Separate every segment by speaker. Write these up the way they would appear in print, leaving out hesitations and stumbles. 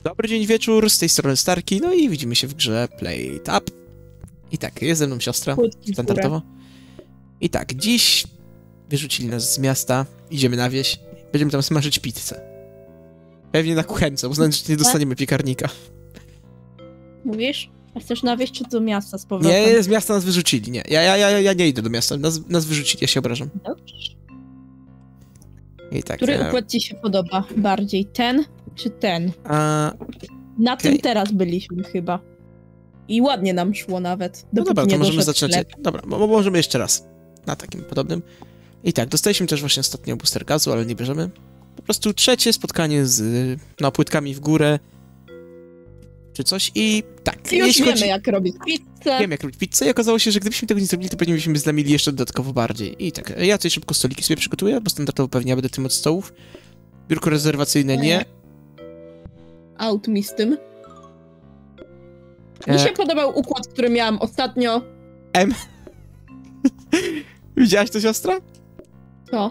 Speaker 1: Dobry dzień, wieczór, z tej strony Starki, no i widzimy się w grze Play It Up. I tak, jest ze mną siostra, standardowo. I tak, dziś wyrzucili nas z miasta, idziemy na wieś, będziemy tam smażyć pizzę. Pewnie na kuchence, uznając, że nie dostaniemy piekarnika.
Speaker 2: Mówisz? A chcesz na wieś czy do miasta z powrotem?
Speaker 1: Nie, z miasta nas wyrzucili, nie. Ja nie idę do miasta, nas wyrzucili, ja się obrażam.
Speaker 2: Dobrze.
Speaker 1: I tak,
Speaker 2: Który układ ci się podoba bardziej? Ten czy ten? Na tym
Speaker 1: okej.
Speaker 2: teraz byliśmy chyba. I ładnie nam szło nawet.
Speaker 1: No dobra, to możemy zacząć.
Speaker 2: Sklep.
Speaker 1: Dobra, możemy jeszcze raz. Na takim podobnym. I tak, dostaliśmy też właśnie ostatnio booster gazu, ale nie bierzemy. Po prostu trzecie spotkanie z płytkami w górę. Czy coś i tak.
Speaker 2: Już wiemy jak robić pizzę.
Speaker 1: Wiem jak robić pizzę i okazało się, że gdybyśmy tego nie zrobili, to pewnie byśmy zlamili jeszcze dodatkowo bardziej. I tak, ja tutaj szybko stoliki sobie przygotuję, bo standardowo pewnie ja będę tym od stołów. Biurko rezerwacyjne nie.
Speaker 2: Out mi z tym. Mi się podobał układ, który miałam ostatnio.
Speaker 1: Widziałaś to, siostra?
Speaker 2: Co?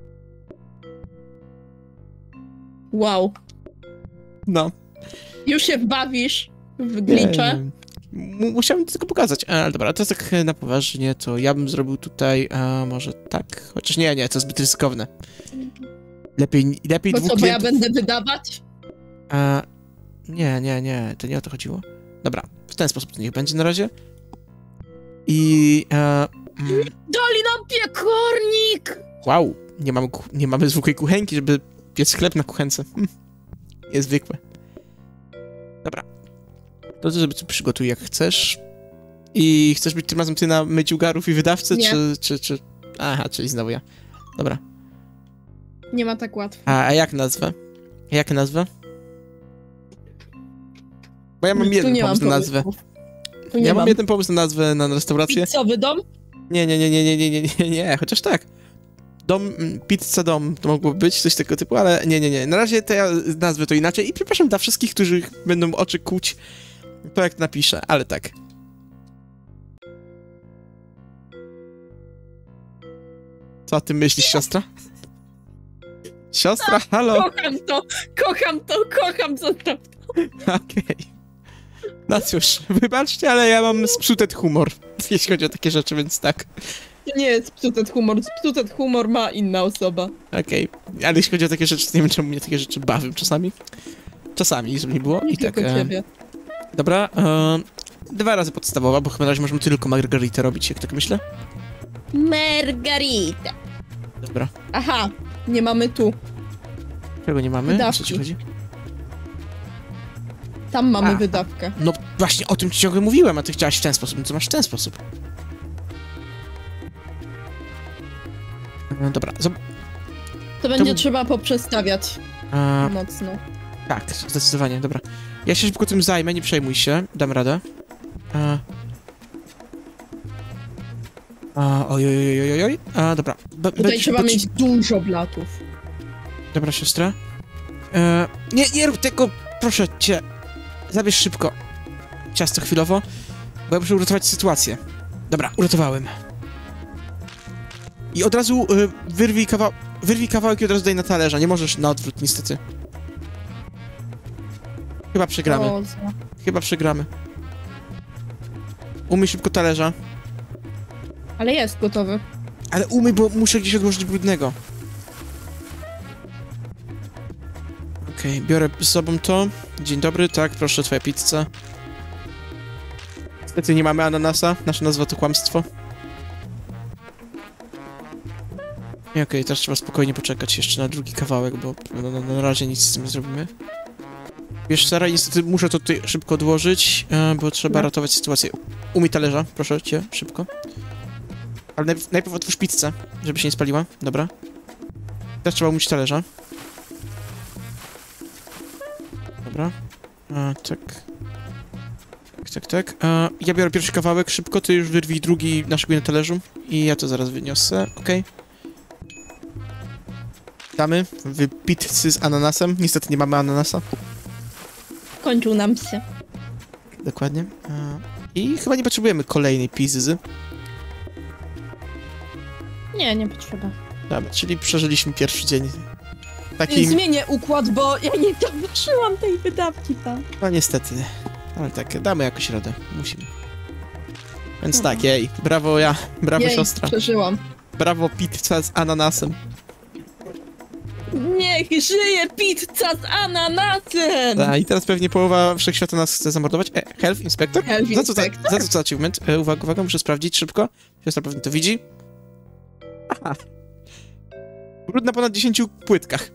Speaker 2: Wow.
Speaker 1: No.
Speaker 2: Już się bawisz w glicze?
Speaker 1: Musiałem tylko pokazać. Ale dobra, to tak na poważnie, to ja bym zrobił tutaj, może tak, chociaż nie, to zbyt ryzykowne. Lepiej
Speaker 2: Bo
Speaker 1: dwóch
Speaker 2: co, bo ja
Speaker 1: klientów...
Speaker 2: będę wydawać?
Speaker 1: Nie, to nie o to chodziło. Dobra, w ten sposób to niech będzie na razie. I...
Speaker 2: Dali nam piekarnik!
Speaker 1: Wow, nie mamy zwykłej kuchenki, żeby piec chleb na kuchence. Jest zwykłe. Dobra. To ty sobie przygotuj jak chcesz. I chcesz być tym razem ty na myciu garów i wydawcę,
Speaker 2: nie.
Speaker 1: czy... Aha, czyli znowu ja. Dobra.
Speaker 2: Nie ma tak łatwo.
Speaker 1: A jak nazwę? Jak nazwę? Bo ja mam jeden pomysł na nazwę. Ja mam jeden pomysł na nazwę na restaurację.
Speaker 2: Pizzowy dom?
Speaker 1: Nie, chociaż tak. Pizza dom to mogłoby być, coś tego typu, ale nie. Na razie to ja nazwę to inaczej i przepraszam dla wszystkich, którzy będą oczy kłuć to jak napiszę, ale tak. Co o tym myślisz, siostra? Siostra, halo?
Speaker 2: Kocham, zostaw to.
Speaker 1: Okej. No cóż, wybaczcie, ale ja mam spsutet humor, jeśli chodzi o takie rzeczy, więc tak.
Speaker 2: To nie jest spsutet humor. Spsutet humor ma inna osoba.
Speaker 1: Okej, ale jeśli chodzi o takie rzeczy, to nie wiem, czemu mnie takie rzeczy bawią czasami. Czasami, żeby nie było.
Speaker 2: Nie
Speaker 1: i tak.
Speaker 2: tylko ciebie.
Speaker 1: Dobra, 2 razy podstawowa, bo chyba na razie możemy tylko margaritę robić, jak tak myślę.
Speaker 2: Margarita.
Speaker 1: Dobra.
Speaker 2: Aha, nie mamy tu.
Speaker 1: Czego nie mamy?
Speaker 2: Wydawki.
Speaker 1: O co ci chodzi?
Speaker 2: Tam mamy wydawkę.
Speaker 1: No właśnie o tym ci ciągle mówiłem, a ty chciałaś w ten sposób, no to masz w ten sposób. Dobra,
Speaker 2: To będzie trzeba poprzestawiać mocno.
Speaker 1: Tak, zdecydowanie, dobra. Ja się szybko tym zajmę, nie przejmuj się, dam radę. Oj. Dobra.
Speaker 2: Tutaj trzeba mieć dużo blatów.
Speaker 1: Dobra, siostra. Nie rób tego, proszę cię. Zabierz szybko ciasto chwilowo, bo ja muszę uratować sytuację. Dobra, uratowałem. I od razu wyrwij kawałek i od razu daj na talerza. Nie możesz na odwrót, niestety. Chyba przegramy. Umyj szybko talerza.
Speaker 2: Ale jest gotowy.
Speaker 1: Ale umyj, bo muszę gdzieś odłożyć brudnego. Okej, biorę z sobą to. Dzień dobry, tak, proszę, twoja pizza. Niestety nie mamy ananasa, nasza nazwa to kłamstwo. I okej, teraz trzeba spokojnie poczekać jeszcze na drugi kawałek, bo na razie nic z tym nie zrobimy. Wiesz, Sara, niestety muszę to tutaj szybko odłożyć, bo trzeba ratować sytuację. Umyj talerza, proszę cię, szybko. Ale najpierw otwórz pizzę, żeby się nie spaliła, dobra. Teraz trzeba umyć talerza. Dobra. Tak. Ja biorę pierwszy kawałek, szybko, ty już wyrwij drugi naszykuj na talerzu. I ja to zaraz wyniosę, okej. Damy pizzy z ananasem. Niestety nie mamy ananasa.
Speaker 2: Kończył nam się.
Speaker 1: Dokładnie. I chyba nie potrzebujemy kolejnej pizzy.
Speaker 2: Nie potrzeba.
Speaker 1: Dobra, czyli przeżyliśmy pierwszy dzień takim...
Speaker 2: Zmienię układ, bo ja nie dołożyłam tej wydawki tam.
Speaker 1: No niestety. Ale tak, damy jakoś radę. Musimy. Więc tak, jej. Brawo ja. Brawo
Speaker 2: Jej,
Speaker 1: siostra.
Speaker 2: przeżyłam.
Speaker 1: Brawo pizza z ananasem.
Speaker 2: Niech żyje pizza z ananasem!
Speaker 1: I teraz pewnie połowa wszechświata nas chce zamordować. Health Inspector?
Speaker 2: Health Inspector?
Speaker 1: Za co achievement? Uwaga, muszę sprawdzić szybko. Siostra pewnie to widzi. Aha. Brud na ponad 10 płytkach.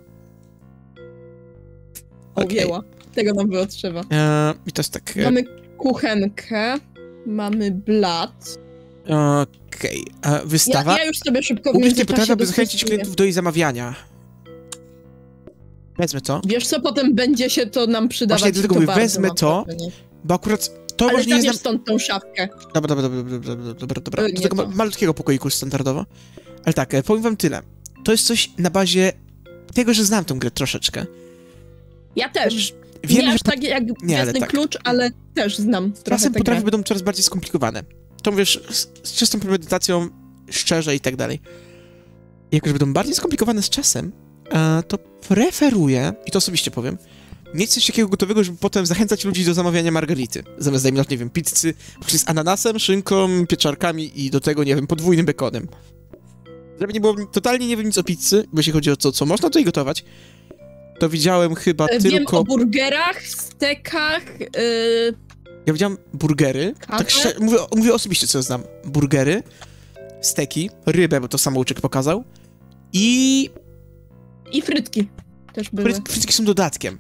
Speaker 2: Ojęła. Tego nam było trzeba.
Speaker 1: I to jest tak...
Speaker 2: Mamy kuchenkę, mamy blat.
Speaker 1: Okej. Wystawa.
Speaker 2: Ja już sobie szybko w
Speaker 1: Ubić
Speaker 2: międzyczasie
Speaker 1: potrafi, by zachęcić
Speaker 2: dostosuję.
Speaker 1: klientów do jej zamawiania. Wezmę to.
Speaker 2: Wiesz co, potem będzie się to nam przydawać.
Speaker 1: Właśnie dlatego
Speaker 2: to
Speaker 1: mówię,
Speaker 2: bardzo
Speaker 1: wezmę
Speaker 2: mam
Speaker 1: to,
Speaker 2: wrażenie.
Speaker 1: bo akurat to
Speaker 2: Ale
Speaker 1: może nie
Speaker 2: zabierz
Speaker 1: znam...
Speaker 2: stąd tą szafkę.
Speaker 1: Dobra. Do
Speaker 2: Nie
Speaker 1: tego
Speaker 2: to.
Speaker 1: malutkiego pokoiku standardowo. Ale tak, powiem wam tyle. To jest coś na bazie tego, że znam tę grę troszeczkę.
Speaker 2: Ja też.
Speaker 1: Wiem,
Speaker 2: nie
Speaker 1: że
Speaker 2: aż tak jak
Speaker 1: nie, ale
Speaker 2: Jasny
Speaker 1: tak.
Speaker 2: Klucz, ale też znam trochę
Speaker 1: czasem
Speaker 2: tę
Speaker 1: potrafi
Speaker 2: grę.
Speaker 1: będą coraz bardziej skomplikowane. To mówisz z czystą premedytacją, szczerze i tak dalej. I jak już będą bardziej skomplikowane z czasem, to preferuję, i to osobiście powiem, mieć coś takiego gotowego, żeby potem zachęcać ludzi do zamawiania margarity. Zamiast, dajmy na to, nie wiem, pizzy, właśnie z ananasem, szynką, pieczarkami i do tego, nie wiem, podwójnym bekonem. Żeby nie było, totalnie nie wiem nic o pizzy, bo jeśli chodzi o to, co można tutaj gotować, to widziałem chyba
Speaker 2: Wiem
Speaker 1: tylko...
Speaker 2: o burgerach, stekach,
Speaker 1: Ja widziałem burgery, tak mówię osobiście, co znam. Burgery, steki, rybę, bo to samouczek pokazał i
Speaker 2: frytki też były.
Speaker 1: frytki są dodatkiem.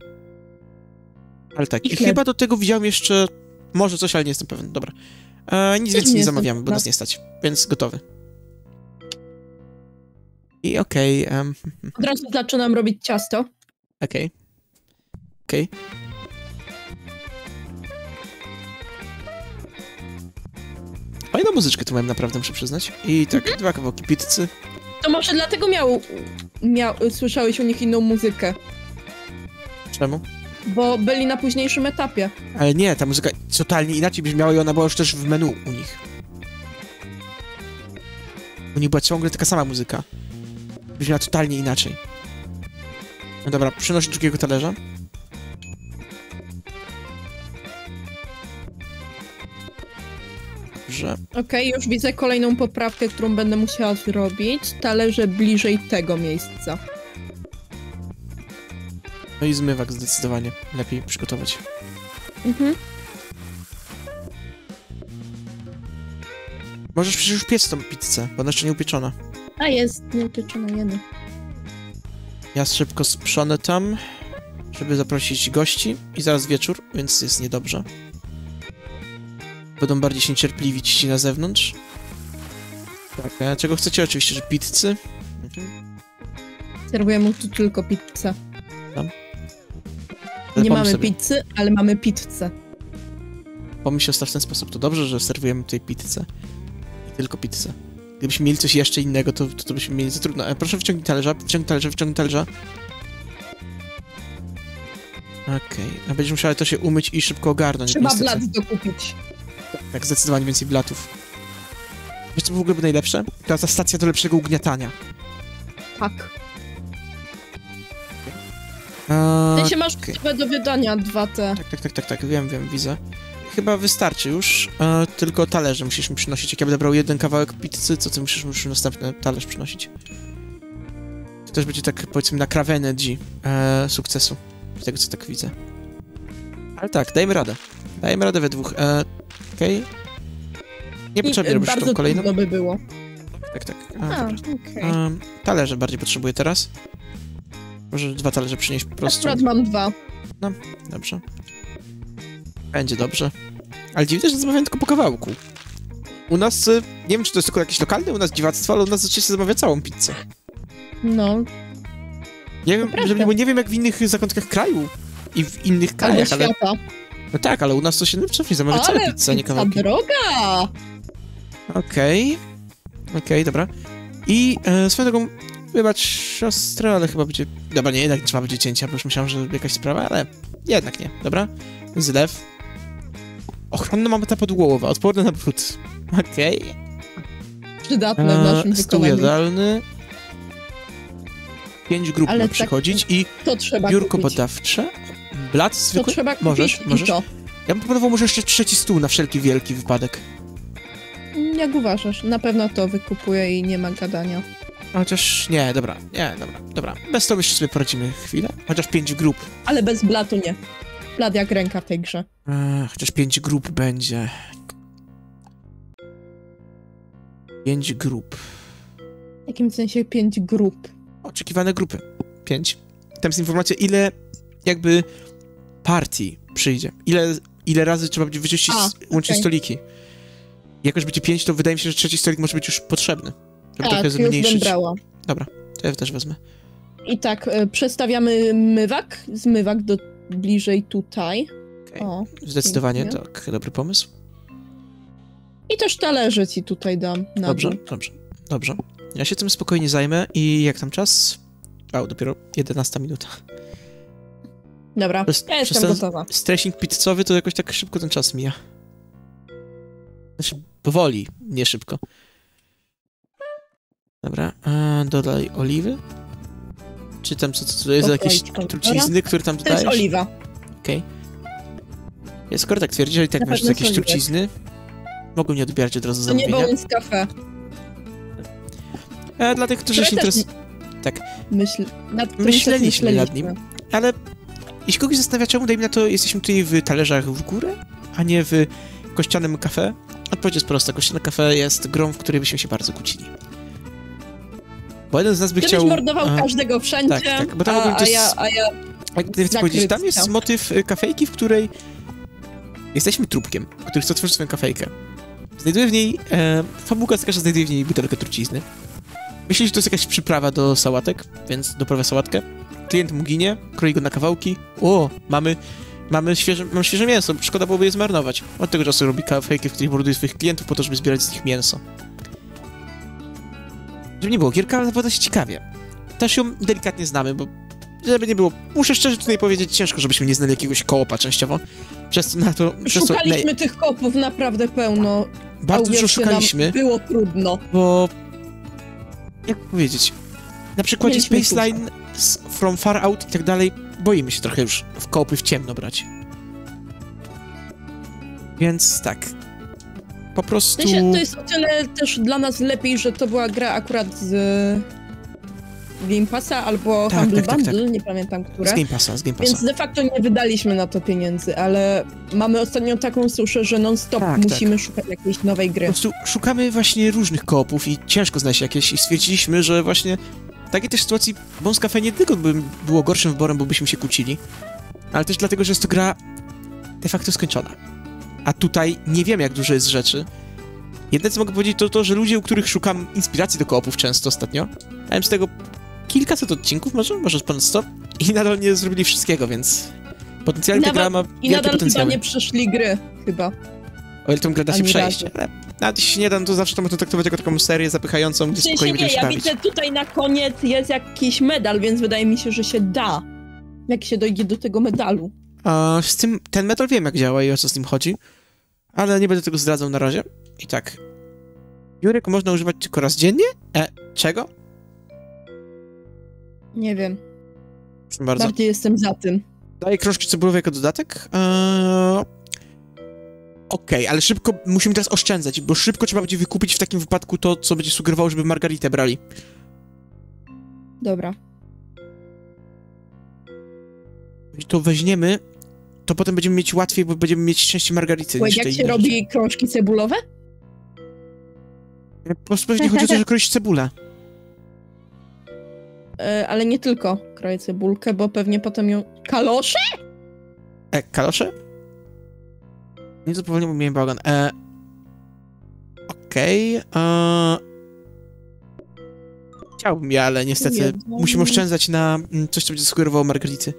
Speaker 1: Ale tak,
Speaker 2: I
Speaker 1: i
Speaker 2: chleb.
Speaker 1: chyba do tego widziałem jeszcze może coś, ale nie jestem pewien, dobra. Nic więcej nie
Speaker 2: jestem
Speaker 1: zamawiamy, bo
Speaker 2: pewna.
Speaker 1: nas nie stać, więc gotowy. I okej.
Speaker 2: Od razu zaczynam robić ciasto.
Speaker 1: Okej. Fajną muzyczkę tu miałem naprawdę, muszę przyznać. I tak, dwa kawałki pizzy.
Speaker 2: To może dlatego słyszałeś u nich inną muzykę,
Speaker 1: Czemu?
Speaker 2: bo byli na późniejszym etapie.
Speaker 1: Ale nie, ta muzyka totalnie inaczej brzmiała i ona była już też w menu u nich. U nich była ciągle taka sama muzyka. Brzmiała totalnie inaczej. No dobra, przynoszę drugiego talerza. Dobrze.
Speaker 2: Okej, już widzę kolejną poprawkę, którą będę musiała zrobić. Talerze bliżej tego miejsca.
Speaker 1: No i zmywak zdecydowanie lepiej przygotować.
Speaker 2: Mhm.
Speaker 1: Możesz przecież już piec tą pizzę, bo ona jeszcze nie upieczona.
Speaker 2: A jest, nieupieczona jedy.
Speaker 1: Ja szybko sprzonę tam, żeby zaprosić gości i zaraz wieczór, więc jest niedobrze. Będą bardziej się niecierpliwić ci na zewnątrz. Tak, czego chcecie? Oczywiście, że pizzy.
Speaker 2: Serwujemy tu tylko pizzę.
Speaker 1: Ale
Speaker 2: Nie mamy
Speaker 1: pomyśl sobie,
Speaker 2: pizzy, ale mamy pizzę.
Speaker 1: pomyśl w ten sposób. To dobrze, że serwujemy tutaj pizzę. I tylko pizzę. Gdybyśmy mieli coś jeszcze innego, to byśmy mieli za trudno. Proszę wyciągnij talerza. Okej, a będziesz musiała to się umyć i szybko ogarnąć.
Speaker 2: Trzeba
Speaker 1: niestety.
Speaker 2: blat dokupić.
Speaker 1: Tak, zdecydowanie więcej blatów. Wiesz co w ogóle by najlepsze? Ta stacja do lepszego ugniatania.
Speaker 2: Tak.
Speaker 1: Eee,
Speaker 2: Ty się masz
Speaker 1: okej.
Speaker 2: gotowe do wydania 2T.
Speaker 1: Tak, wiem, widzę. Chyba wystarczy już, tylko talerze musisz mi przynosić. Jak ja będę brał jeden kawałek pizzy, to ty musisz następny talerz przynosić. To też będzie tak, powiedzmy, na krawędzi sukcesu. Z tego, co tak widzę. Ale tak, dajmy radę we dwóch. Okej. Nie potrzebnie robisz
Speaker 2: bardzo
Speaker 1: tą kolejną.
Speaker 2: trudno by było.
Speaker 1: Tak.
Speaker 2: A,
Speaker 1: Dobra.
Speaker 2: okej.
Speaker 1: Talerze bardziej potrzebuję teraz. Może 2 talerze przynieść po prostu.
Speaker 2: Akurat mam 2.
Speaker 1: Dobrze. Będzie dobrze. Ale dziwne, że zamawiam tylko po kawałku. U nas, nie wiem, czy to jest tylko jakieś lokalne u nas dziwactwo, ale u nas zaczęcie zamawia całą pizzę.
Speaker 2: No,
Speaker 1: Nie wiem,
Speaker 2: prawda.
Speaker 1: bo nie wiem jak w innych zakątkach kraju i w innych
Speaker 2: ale
Speaker 1: krajach, ale...
Speaker 2: świata.
Speaker 1: No tak, ale u nas to się najpierw zamawia całą
Speaker 2: Ale
Speaker 1: pizzę, a nie
Speaker 2: pizza
Speaker 1: kawałki.
Speaker 2: droga!
Speaker 1: Okej, dobra. I swoją drogą, wybacz siostrę, ale chyba będzie... Dobra, nie, jednak trzeba będzie cięcia, bo już myślałem, że jakaś sprawa, ale jednak nie, dobra? Zlew. Ochronna mamata podłogowa, odporna na brud. Okej.
Speaker 2: Przydatne w naszym
Speaker 1: Stół
Speaker 2: wykonaniu.
Speaker 1: jadalny. 5 grup
Speaker 2: Ale
Speaker 1: ma
Speaker 2: tak-
Speaker 1: przychodzić i
Speaker 2: To trzeba
Speaker 1: biurko
Speaker 2: kupić.
Speaker 1: badawcze, blat
Speaker 2: To
Speaker 1: zwykły.
Speaker 2: trzeba kupić
Speaker 1: Możesz,
Speaker 2: i
Speaker 1: możesz.
Speaker 2: to.
Speaker 1: Ja bym proponował może jeszcze trzeci stół na wszelki wielki wypadek.
Speaker 2: Jak uważasz? Na pewno to wykupuję i nie ma gadania.
Speaker 1: Chociaż nie, dobra. Bez tego jeszcze sobie poradzimy chwilę. Chociaż 5 grup.
Speaker 2: Ale bez blatu nie. Blat jak ręka w tej grze.
Speaker 1: Chociaż 5 grup będzie. 5 grup.
Speaker 2: W jakim sensie 5 grup?
Speaker 1: Oczekiwane grupy. 5. Tam jest informacja, ile jakby partii przyjdzie. Ile razy trzeba będzie wyczyścić, łącznie
Speaker 2: okej.
Speaker 1: stoliki. Jak już będzie 5, to wydaje mi się, że trzeci stolik może być już potrzebny. Żeby trochę
Speaker 2: Tak, już bym
Speaker 1: zmniejszyć.
Speaker 2: brała.
Speaker 1: Dobra, to ja też wezmę.
Speaker 2: I tak, przestawiamy zmywak bliżej tutaj.
Speaker 1: Okay.
Speaker 2: O,
Speaker 1: Zdecydowanie,
Speaker 2: pięknie.
Speaker 1: tak, dobry pomysł.
Speaker 2: I też talerze ci tutaj dam na
Speaker 1: Dobrze,
Speaker 2: dół.
Speaker 1: dobrze. Ja się tym spokojnie zajmę i jak tam czas? Dopiero 11 minuta.
Speaker 2: Dobra, ja jestem gotowa.
Speaker 1: Stressing pizzowy to jakoś tak szybko ten czas mija. Znaczy, powoli, nie szybko. Dobra, dodaj oliwy. Czy tam co jest za jakieś trucizny, które tam
Speaker 2: To
Speaker 1: dodajesz?
Speaker 2: jest oliwa.
Speaker 1: Okej. Skoro tak twierdzi, że i tak
Speaker 2: Na
Speaker 1: masz
Speaker 2: pewno
Speaker 1: jakieś
Speaker 2: jest oliwek.
Speaker 1: trucizny, mogą nie odbierać od razu
Speaker 2: To nie
Speaker 1: zamówienia.
Speaker 2: było z kafe.
Speaker 1: Dla tych, którzy się interesują... Tak.
Speaker 2: Nad tym
Speaker 1: Myśleliśmy
Speaker 2: też
Speaker 1: nad nim. Ale jeśli kogoś zastanawia, czemu dajmy na to, jesteśmy tutaj w talerzach w górę, a nie w kościanym kafe, odpowiedź jest prosta. Kościane kafe jest grą, w której byśmy się bardzo kłócili. Bo jeden z nas by
Speaker 2: Gdybyś
Speaker 1: chciał...
Speaker 2: mordował każdego wszędzie,
Speaker 1: tak, bo tam mogłem to jest-
Speaker 2: a ja
Speaker 1: Jak chcę powiedzieć, tam jest
Speaker 2: zakrypcja.
Speaker 1: motyw kafejki, w której jesteśmy trupkiem, który chce otworzyć swoją kafejkę. Znajduje w niej... fabułka jest taka, że znajduje w niej butelkę trucizny. Myślę, że to jest jakaś przyprawa do sałatek, więc doprawia sałatkę. Klient mu ginie, kroi go na kawałki. Mamy świeże mięso, szkoda byłoby je zmarnować. Od tego czasu robi kafejki, w których morduje swoich klientów po to, żeby zbierać z nich mięso. Żeby nie było, gierka zapowiada się ciekawie. Też ją delikatnie znamy, bo żeby nie było, muszę szczerze tutaj powiedzieć, ciężko, żebyśmy nie znali jakiegoś koopa częściowo.
Speaker 2: Szukaliśmy tych kopów naprawdę pełno.
Speaker 1: Bardzo dużo
Speaker 2: uwierzcie
Speaker 1: szukaliśmy,
Speaker 2: nam, było trudno.
Speaker 1: bo... Jak powiedzieć? Na przykładzie
Speaker 2: Mieliśmy
Speaker 1: Spaceline, From Far Out i tak dalej, boimy się trochę już w koopy w ciemno brać. Więc tak. Po prostu...
Speaker 2: To jest o tyle też dla nas lepiej, że to była gra akurat z Game Passa albo
Speaker 1: Tak,
Speaker 2: Humble
Speaker 1: tak,
Speaker 2: Bundle, nie pamiętam które.
Speaker 1: Z Game Passa.
Speaker 2: Więc de facto nie wydaliśmy na to pieniędzy, ale mamy ostatnio taką suszę, że non-stop
Speaker 1: Tak,
Speaker 2: musimy szukać jakiejś nowej gry.
Speaker 1: Po prostu szukamy właśnie różnych koopów i ciężko znaleźć jakieś i stwierdziliśmy, że właśnie w takiej też sytuacji Bones Cafe nie tylko by było gorszym wyborem, bo byśmy się kłócili, ale też dlatego, że jest to gra de facto skończona. A tutaj nie wiem, jak dużo jest rzeczy. Jedyne, co mogę powiedzieć, to to, że ludzie, u których szukam inspiracji do koopów często ostatnio, miałem z tego kilkaset odcinków, może ponad 100, i nadal nie zrobili wszystkiego, więc potencjalnie ta gra ma
Speaker 2: I
Speaker 1: wielkie
Speaker 2: nadal chyba
Speaker 1: potencjały.
Speaker 2: nie przeszli gry, chyba.
Speaker 1: O ile tą grę da się
Speaker 2: Ani
Speaker 1: przejść.
Speaker 2: razu.
Speaker 1: Ale nawet jeśli się nie da, no to zawsze to można traktować jako taką serię zapychającą, gdzie
Speaker 2: W sensie
Speaker 1: spokojnie
Speaker 2: nie,
Speaker 1: będziemy się
Speaker 2: ja
Speaker 1: bawić.
Speaker 2: widzę tutaj na koniec jest jakiś medal, więc wydaje mi się, że się da. Jak się dojdzie do tego medalu.
Speaker 1: A z tym, ten metal wiem, jak działa i o co z nim chodzi, ale nie będę tego zdradzał na razie. I tak. Biurek można używać tylko raz dziennie? Czego?
Speaker 2: Nie wiem,
Speaker 1: Proszę bardzo.
Speaker 2: bardziej jestem za tym.
Speaker 1: Daję krążki cebulowe jako dodatek. Okej, ale szybko musimy teraz oszczędzać, bo szybko trzeba będzie wykupić w takim wypadku to, co będzie sugerowało, żeby margaritę brali.
Speaker 2: Dobra.
Speaker 1: Jeśli to weźmiemy, to potem będziemy mieć łatwiej, bo będziemy mieć częściej margarity
Speaker 2: Wait,
Speaker 1: niż
Speaker 2: jak
Speaker 1: te
Speaker 2: się
Speaker 1: inne
Speaker 2: robi krążki cebulowe?
Speaker 1: rzeczy. Po prostu pewnie chodzi o to, że kroisz cebulę.
Speaker 2: Ale nie tylko kroję cebulkę, bo pewnie potem ją... Kalosze?
Speaker 1: Kalosze? Nie zupełnie, bo miałem bałagan. Okej. Chciałbym ja, ale niestety
Speaker 2: Jezu.
Speaker 1: musimy oszczędzać na coś, co będzie sugerowało margarity.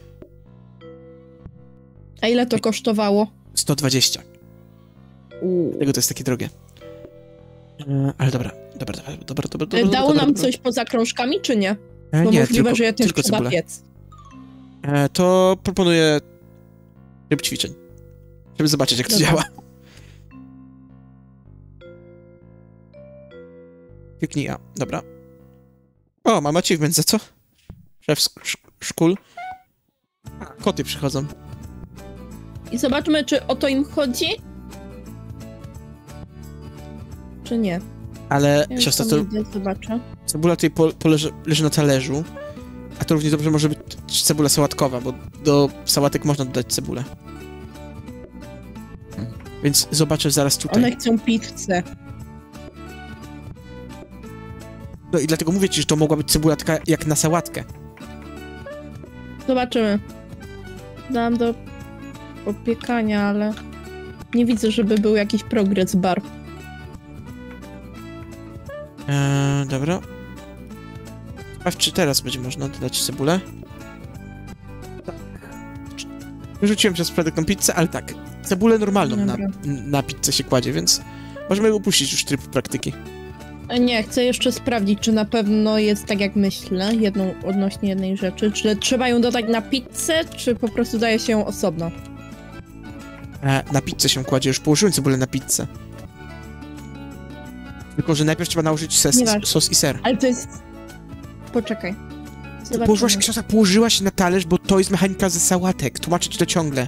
Speaker 2: A ile to kosztowało?
Speaker 1: 120. Dlatego to jest takie drogie. Ale dobra.
Speaker 2: Dało nam coś poza krążkami, czy nie? Bo
Speaker 1: Nie,
Speaker 2: możliwe, że ja też
Speaker 1: tylko
Speaker 2: trzeba
Speaker 1: cebulę.
Speaker 2: piec.
Speaker 1: To proponuję tryb ćwiczeń. Żeby zobaczyć, jak to
Speaker 2: Dobra.
Speaker 1: działa. Kliknij A. Dobra. O, mam achievement za co? szef szkół. Koty przychodzą.
Speaker 2: I zobaczmy, czy o to im chodzi? Czy nie?
Speaker 1: Ale
Speaker 2: Ja
Speaker 1: siostra,
Speaker 2: już
Speaker 1: to
Speaker 2: tam idę, zobaczę.
Speaker 1: cebula tutaj leży na talerzu, a to równie dobrze może być cebula sałatkowa, bo do sałatek można dodać cebulę. Więc zobaczę zaraz tutaj.
Speaker 2: One chcą pizzę.
Speaker 1: No i dlatego mówię ci, że to mogła być cebula taka jak na sałatkę.
Speaker 2: Zobaczymy. Dam do opiekania, ale nie widzę, żeby był jakiś progres bar.
Speaker 1: Dobra. Sprawdź, czy teraz będzie można dodać cebulę. Tak. Wyrzuciłem przez przypadek tą pizzę, ale tak. Cebulę normalną na pizzę się kładzie, więc możemy upuścić już tryb praktyki.
Speaker 2: Nie, chcę jeszcze sprawdzić, czy na pewno jest tak, jak myślę, odnośnie jednej rzeczy. Czy trzeba ją dodać na pizzę, czy po prostu daje się ją osobno?
Speaker 1: Na pizzę się kładzie, już położyłem cebulę na pizzę. Tylko, że najpierw trzeba nałożyć sos i ser.
Speaker 2: Ale to jest... Poczekaj.
Speaker 1: Położyłaś na talerz, bo to jest mechanika ze sałatek. Tłumaczę ci to ciągle.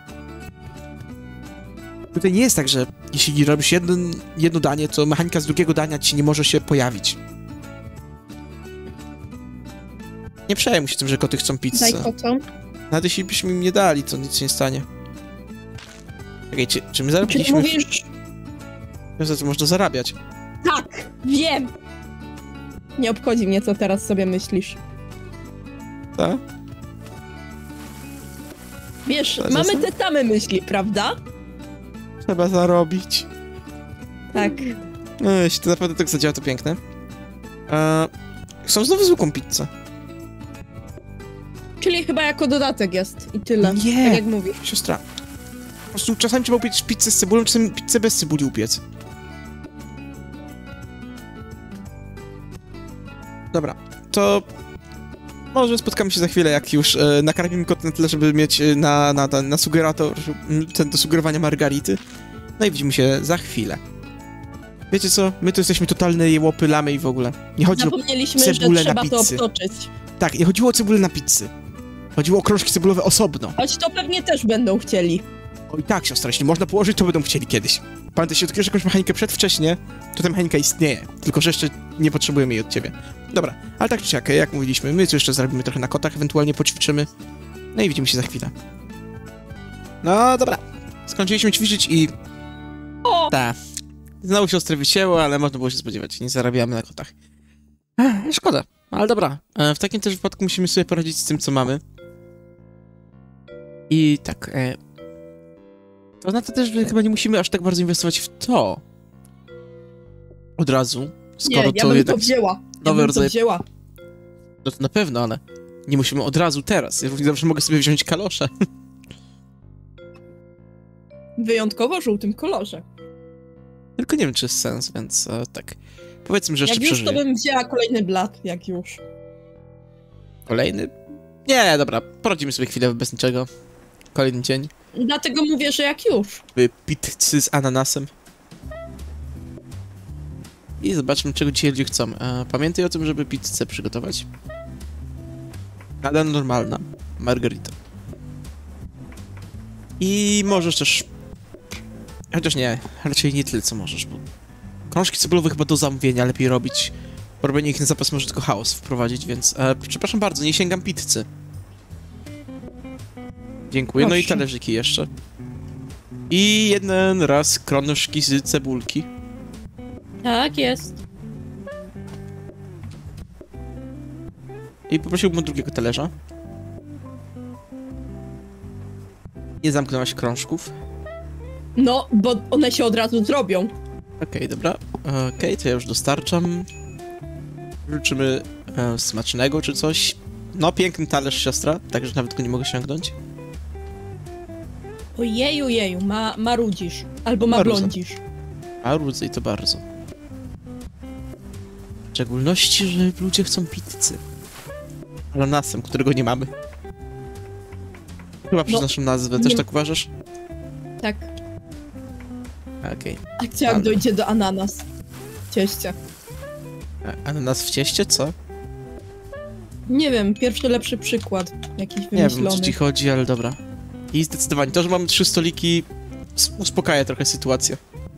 Speaker 1: Tutaj nie jest tak, że jeśli robisz jedno danie, to mechanika z drugiego dania ci nie może się pojawić. Nie przejmuj się tym, że koty chcą pizzę.
Speaker 2: Daj kotom.
Speaker 1: Nawet jeśli byśmy im nie dali, to nic się nie stanie. Czekajcie, czy my zarobiliśmy...
Speaker 2: Czy mówisz...
Speaker 1: Za co można zarabiać?
Speaker 2: Tak, wiem! Nie obchodzi mnie, co teraz sobie myślisz.
Speaker 1: Tak?
Speaker 2: Wiesz, mamy te same myśli, prawda?
Speaker 1: Trzeba zarobić.
Speaker 2: Tak.
Speaker 1: No, jeśli to naprawdę tak zadziała, to piękne. Chcą znowu zwykłą pizzę.
Speaker 2: Czyli chyba jako dodatek jest i tyle.
Speaker 1: Nie!
Speaker 2: Tak jak mówisz.
Speaker 1: Siostra, po prostu czasami trzeba upiec pizzę z cebulą, czasami pizzę bez cebuli upiec. Dobra, to może spotkamy się za chwilę, jak już nakarmimy kot na tyle, żeby mieć na sugerator, do sugerowania margarity. No i widzimy się za chwilę. Wiecie co? My tu jesteśmy totalne jełopy, lamy i w ogóle. Nie chodzi
Speaker 2: Zapomnieliśmy,
Speaker 1: o cebulę
Speaker 2: że trzeba
Speaker 1: na
Speaker 2: to
Speaker 1: pizzy.
Speaker 2: obtoczyć.
Speaker 1: Tak, nie chodziło o cebulę na pizzy. Chodziło o krążki cebulowe osobno.
Speaker 2: Choć to pewnie też będą chcieli.
Speaker 1: Oj tak, siostra, jeśli można położyć, to będą chcieli kiedyś. Pamiętaj, jeśli odkryjesz jakąś mechanikę przedwcześnie, to ta mechanika istnieje. Tylko, że jeszcze nie potrzebujemy jej od ciebie. Dobra, ale tak czy siak, jak mówiliśmy, my tu jeszcze zarobimy trochę na kotach, ewentualnie poćwiczymy. No i widzimy się za chwilę. No dobra, skończyliśmy ćwiczyć i... Ta. Znowu siostry wycięło, ale można było się spodziewać. Nie zarabiamy na kotach. Szkoda, ale dobra. W takim też wypadku musimy sobie poradzić z tym, co mamy. I tak... To znaczy też, że chyba nie musimy aż tak bardzo inwestować w to. Od razu. Skoro
Speaker 2: nie, ja bym to wzięła.
Speaker 1: Nowy rodzaj...
Speaker 2: wzięła.
Speaker 1: No to na pewno, ale nie musimy od razu teraz. Ja równie dobrze mogę sobie wziąć kalosze.
Speaker 2: Wyjątkowo żółtym kolorze.
Speaker 1: Tylko nie wiem, czy jest sens, więc tak. Powiedzmy, że jeszcze przeżyję.
Speaker 2: Jak już, to bym wzięła kolejny blat, jak już.
Speaker 1: Kolejny? Nie, dobra, poradzimy sobie chwilę bez niczego. Kolejny dzień.
Speaker 2: Dlatego mówię, że jak już.
Speaker 1: Pizzy z ananasem. I zobaczmy, czego dzisiaj ludzie chcą. Pamiętaj o tym, żeby pizzę przygotować. Ale normalna. Margarita. I możesz też... Chociaż nie, raczej nie tyle, co możesz, bo... Krążki cebulowe chyba do zamówienia lepiej robić. Bo robienie ich na zapas może tylko chaos wprowadzić, więc... przepraszam bardzo, nie sięgam pizzy. Dziękuję,
Speaker 2: Proszę.
Speaker 1: no i talerzyki jeszcze. I jeden raz krążki z cebulki.
Speaker 2: Tak jest.
Speaker 1: I poprosiłbym o drugiego talerza. Nie zamknęłaś krążków.
Speaker 2: No, bo one się od razu zrobią.
Speaker 1: Okej, dobra. Okej, to ja już dostarczam. Życzymy smacznego czy coś. No, piękny talerz, siostra, także nawet go nie mogę sięgnąć.
Speaker 2: Ojeju, jeju, marudzisz. Albo
Speaker 1: Marudzę.
Speaker 2: mablądzisz.
Speaker 1: A rudzę i to bardzo. W szczególności, że ludzie chcą pizzy. Ananasem, którego nie mamy. Chyba przez
Speaker 2: No,
Speaker 1: naszą nazwę, też
Speaker 2: nie-
Speaker 1: tak uważasz?
Speaker 2: Tak.
Speaker 1: Okej.
Speaker 2: Akcja jak
Speaker 1: Ale-
Speaker 2: dojdzie do ananas. Cieście.
Speaker 1: Ananas w cieście, co?
Speaker 2: Nie wiem, pierwszy lepszy przykład. Jakiś
Speaker 1: Nie wiem, o co
Speaker 2: wymyślony.
Speaker 1: ci chodzi, ale dobra. I zdecydowanie to, że mamy 3 stoliki uspokaja trochę sytuację.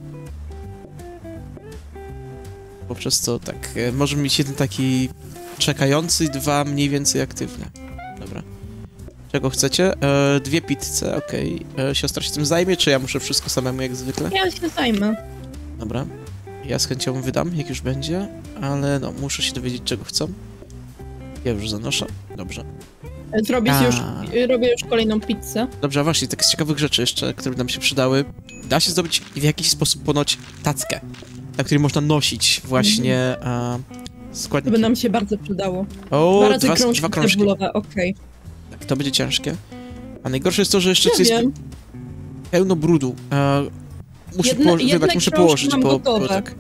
Speaker 1: Poprzez co tak, możemy mieć jeden taki czekający, 2 mniej więcej aktywne. Dobra. Czego chcecie? 2 pizze, okej. Siostra się tym zajmie, czy ja muszę wszystko samemu jak zwykle?
Speaker 2: Ja się zajmę.
Speaker 1: Dobra. Ja z chęcią wydam, jak już będzie, ale no, muszę się dowiedzieć, czego chcą. Ja już zanoszę. Dobrze.
Speaker 2: Robię już kolejną pizzę.
Speaker 1: Dobrze, a właśnie, tak z ciekawych rzeczy jeszcze, które nam się przydały. Da się zdobyć w jakiś sposób ponoć tackę, na której można nosić właśnie
Speaker 2: To
Speaker 1: składniki.
Speaker 2: by nam się bardzo przydało.
Speaker 1: O,
Speaker 2: Dwa
Speaker 1: dwa krążki.
Speaker 2: cebulowe, okej.
Speaker 1: Tak, to będzie ciężkie. A najgorsze jest to, że jeszcze
Speaker 2: Nie
Speaker 1: coś jest
Speaker 2: wiem.
Speaker 1: pełno brudu. Muszę,
Speaker 2: Jedne
Speaker 1: wybacz, muszę
Speaker 2: krążki
Speaker 1: położyć,
Speaker 2: mam
Speaker 1: bo
Speaker 2: gotowe.
Speaker 1: tak.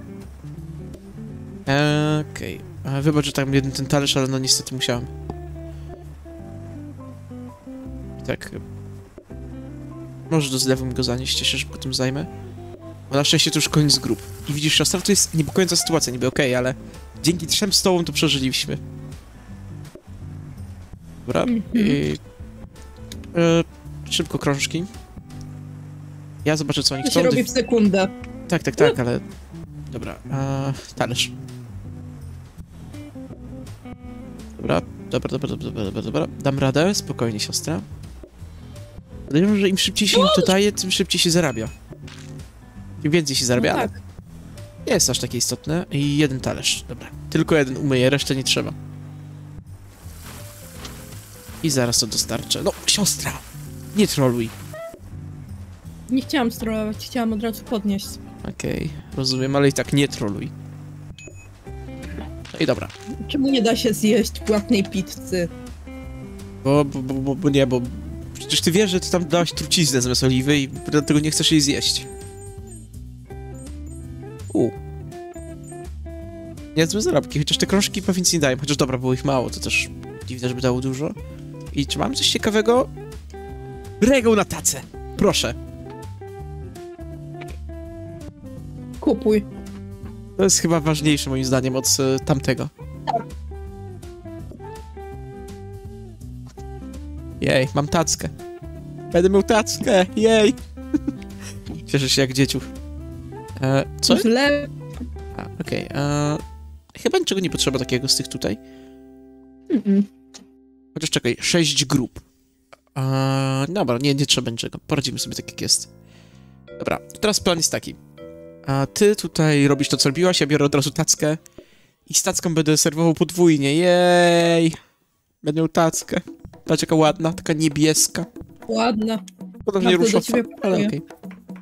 Speaker 1: Okej. Wybacz, że tam jeden ten talerz, ale no niestety musiałem. Tak. Może do zlewu mi go zanieść, ja się szybko tym zajmę. Bo na szczęście to już koniec grup. I widzisz, siostra, to jest niepokojąca sytuacja, niby okej, ale dzięki 3 stołom to przeżyliśmy. Dobra. Szybko krążki. Ja zobaczę, co oni
Speaker 2: To
Speaker 1: chcą.
Speaker 2: się robi w sekundę.
Speaker 1: Tak, ale... Dobra, talerz. Dobra. Dam radę, spokojnie, siostra. Podejrzewam, że im szybciej się im to daje, tym szybciej się zarabia. Im więcej się zarabia,
Speaker 2: No
Speaker 1: ale
Speaker 2: tak.
Speaker 1: nie jest aż takie istotne. I jeden talerz, dobra. Tylko jeden umyję, resztę nie trzeba. I zaraz to dostarczę. No, siostra! Nie troluj.
Speaker 2: Nie chciałam strollować, chciałam od razu podnieść.
Speaker 1: Okej, rozumiem, ale i tak nie troluj. No i dobra.
Speaker 2: Czemu nie da się zjeść płatnej pizzy?
Speaker 1: Bo nie, bo przecież ty wiesz, że ty tam dałaś truciznę zamiast oliwy i dlatego nie chcesz jej zjeść. Niezłe zarobki, chociaż te krążki chyba nic nie dają, chociaż dobra, było ich mało, to też dziwne, żeby dało dużo. I czy mamy coś ciekawego? Regał na tacę! Proszę.
Speaker 2: Kupuj.
Speaker 1: To jest chyba ważniejsze moim zdaniem od tamtego. Jej, mam tackę. Będę miał tackę, jej! Cieszę się jak dzieciuch. Co?
Speaker 2: Źle.
Speaker 1: Okej, chyba niczego nie potrzeba takiego z tych tutaj. Chociaż czekaj, 6 grup. Dobra, nie trzeba niczego. Poradzimy sobie tak jak jest. Dobra, to teraz plan jest taki. Ty tutaj robisz to, co robiłaś, ja biorę od razu tackę. I z tacką będę serwował podwójnie, jej! Będę miał tackę. Patrz jaka ładna, taka niebieska.
Speaker 2: Ładna.
Speaker 1: Podobnie
Speaker 2: Bardzo do
Speaker 1: ruszowa,
Speaker 2: ciebie
Speaker 1: ale
Speaker 2: pasuje.
Speaker 1: okej.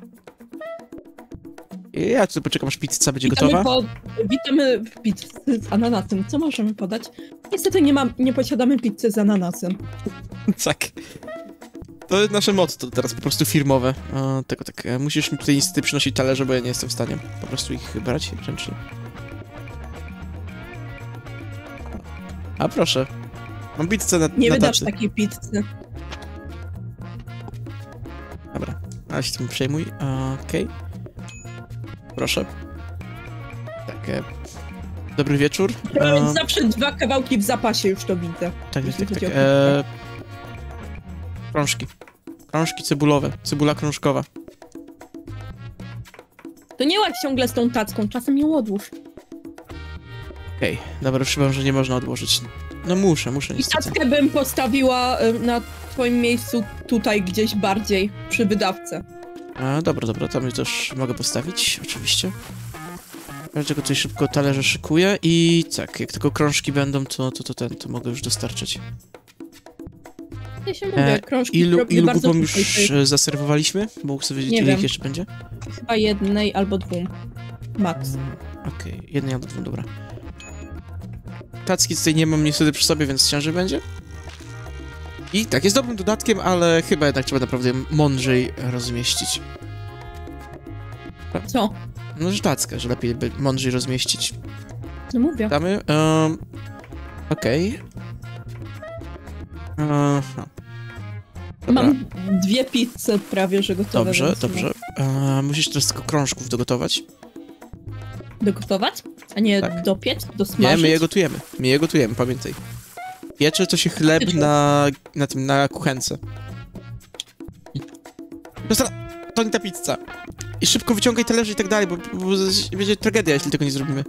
Speaker 1: Ja tutaj poczekam, aż pizza będzie gotowa.
Speaker 2: Witamy w pizzy z ananasem. Co możemy podać? Niestety nie posiadamy pizzy z ananasem.
Speaker 1: Tak. To jest nasze motto teraz, po prostu firmowe. Tylko tak, musisz mi tutaj niestety przynosić talerze, bo ja nie jestem w stanie po prostu ich brać ręcznie. A proszę. Mam pizzę
Speaker 2: Nie
Speaker 1: na
Speaker 2: wydasz
Speaker 1: tacy.
Speaker 2: takiej pizzy.
Speaker 1: Dobra, a się tym przejmuj. Okej. Proszę. Tak. Dobry wieczór.
Speaker 2: Więc zawsze 2 kawałki w zapasie, już to widzę.
Speaker 1: Tak.
Speaker 2: jeśli chodzi o pizzę.
Speaker 1: Krążki. Krążki cebulowe. Cebula krążkowa.
Speaker 2: To nie ładź ciągle z tą tacką, czasem ją odłóż.
Speaker 1: Okej, dobra, już chyba, że nie można odłożyć. No muszę
Speaker 2: I
Speaker 1: niestety.
Speaker 2: tackę bym postawiła na twoim miejscu tutaj gdzieś bardziej, przy wydawce.
Speaker 1: Dobra, tam też mogę postawić, oczywiście. Dlaczego tutaj szybko talerze szykuję i tak, jak tylko krążki będą, to mogę już dostarczyć.
Speaker 2: Ja się mówię, krążki
Speaker 1: Ilu
Speaker 2: robię bardzo
Speaker 1: grupom
Speaker 2: tutaj,
Speaker 1: już zaserwowaliśmy? Bo chcę wiedzieć,
Speaker 2: Nie
Speaker 1: ile ich
Speaker 2: wiem.
Speaker 1: jeszcze będzie.
Speaker 2: chyba 1 albo 2. Max.
Speaker 1: Okej, 1 albo 2, dobra. Tacki tutaj nie mam niestety przy sobie, więc ciężej będzie. I tak, jest dobrym dodatkiem, ale chyba jednak trzeba naprawdę mądrzej rozmieścić.
Speaker 2: Co?
Speaker 1: No, że tackę, że lepiej by mądrzej rozmieścić.
Speaker 2: No mówię.
Speaker 1: Damy. Okej. Dobra.
Speaker 2: Mam 2 pizze prawie, że gotowe.
Speaker 1: Dobrze,
Speaker 2: więc
Speaker 1: dobrze. Musisz teraz tylko krążków dogotować.
Speaker 2: Dogotować? A nie
Speaker 1: Tak.
Speaker 2: dopiec?
Speaker 1: Nie,
Speaker 2: Dosmażyć?
Speaker 1: my je gotujemy, pamiętaj. Piecze to się chleb na kuchence. To nie ta pizza. I szybko wyciągaj talerze i tak dalej, bo będzie tragedia, jeśli tego nie zrobimy.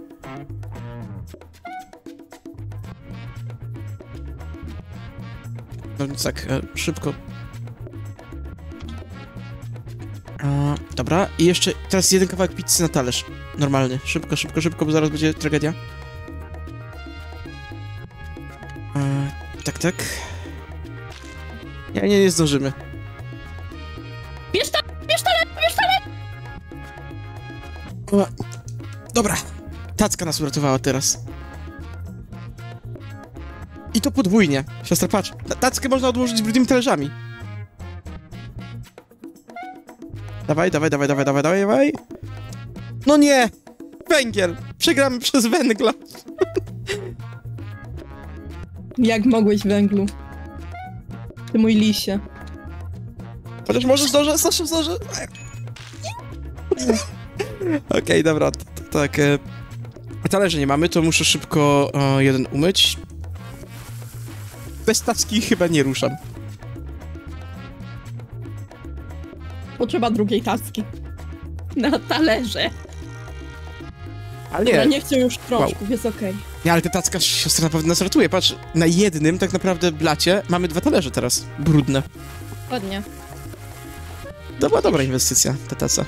Speaker 1: No więc tak, szybko. Dobra, i jeszcze teraz jeden kawałek pizzy na talerz. Normalny. Szybko, szybko, szybko, bo zaraz będzie tragedia. Tak, tak. Nie zdążymy.
Speaker 2: Bierz talerz!
Speaker 1: Dobra. Tacka nas uratowała teraz. I to podwójnie. Siostra, patrz. Tackę można odłożyć z brudnymi talerzami. Dawaj. No nie! Węgiel! Przegramy przez węgla.
Speaker 2: Jak mogłeś, węglu? Ty mój lisie.
Speaker 1: Chociaż może zdążę. Okej, dobra, tak. Talerze nie mamy, to muszę szybko jeden umyć. Bez tacki chyba nie ruszam.
Speaker 2: Potrzeba drugiej tacki. Na talerze.
Speaker 1: Ale
Speaker 2: Ja
Speaker 1: nie.
Speaker 2: nie chcę już krążków, jest okej.
Speaker 1: Nie, ale ta tacka siostra naprawdę nas ratuje. Patrz, na jednym tak naprawdę blacie mamy 2 talerze teraz. Brudne.
Speaker 2: Ładnie.
Speaker 1: To była dobra inwestycja, ta taca.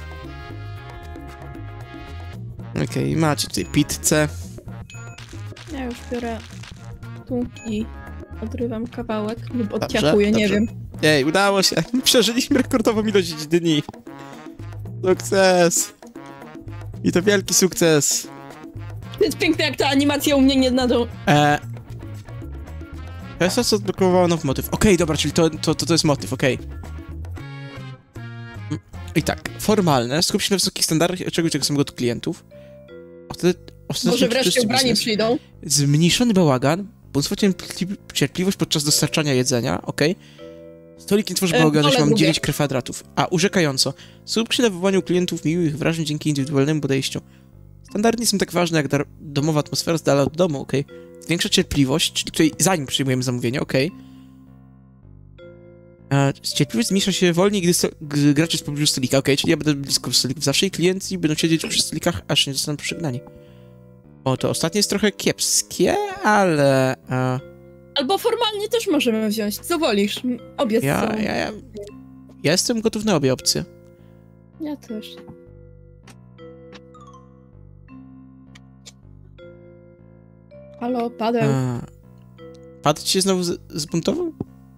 Speaker 1: Okej, macie tutaj pizzę.
Speaker 2: Ja już biorę tu i odrywam kawałek lub
Speaker 1: Dobrze,
Speaker 2: odciachuję, nie
Speaker 1: dobrze.
Speaker 2: wiem.
Speaker 1: Ej, udało się. Przeżyliśmy rekordową ilość dni. Sukces. I to wielki sukces.
Speaker 2: To jest piękne, jak ta animacja u mnie nie nadą.
Speaker 1: To jest to, co odblokowało nowy motyw. Okej, dobra, czyli to jest motyw, okej. I tak, formalne. Skup się na wysokich standardach i oczekuj tego samego od klientów.
Speaker 2: Może wreszcie ubrani przyjdą.
Speaker 1: Zmniejszony bałagan. Błądztwo cierpliwość podczas dostarczania jedzenia, okej. Stolik nie tworzy bałaganu, jeśli mam 9 kwadratów. Urzekająco. Skup się na wywołaniu klientów miłych wrażeń dzięki indywidualnemu podejściu. Standardy nie są tak ważne jak domowa atmosfera z dala od domu, okej. Zwiększa cierpliwość, czyli tutaj zanim przyjmujemy zamówienie, okej. Cierpliwość zmniejsza się wolniej, gdy gracz jest pobliżu stolika, okej, czyli ja będę blisko stolików zawsze i klienci będą siedzieć przy stolikach, aż nie zostaną przegnani. O, to ostatnie jest trochę kiepskie, ale...
Speaker 2: Albo formalnie też możemy wziąć, co wolisz. Obie są.
Speaker 1: Ja jestem gotów na obie opcje.
Speaker 2: Ja też. Halo, Paweł.
Speaker 1: Padł ci się znowu zbuntował?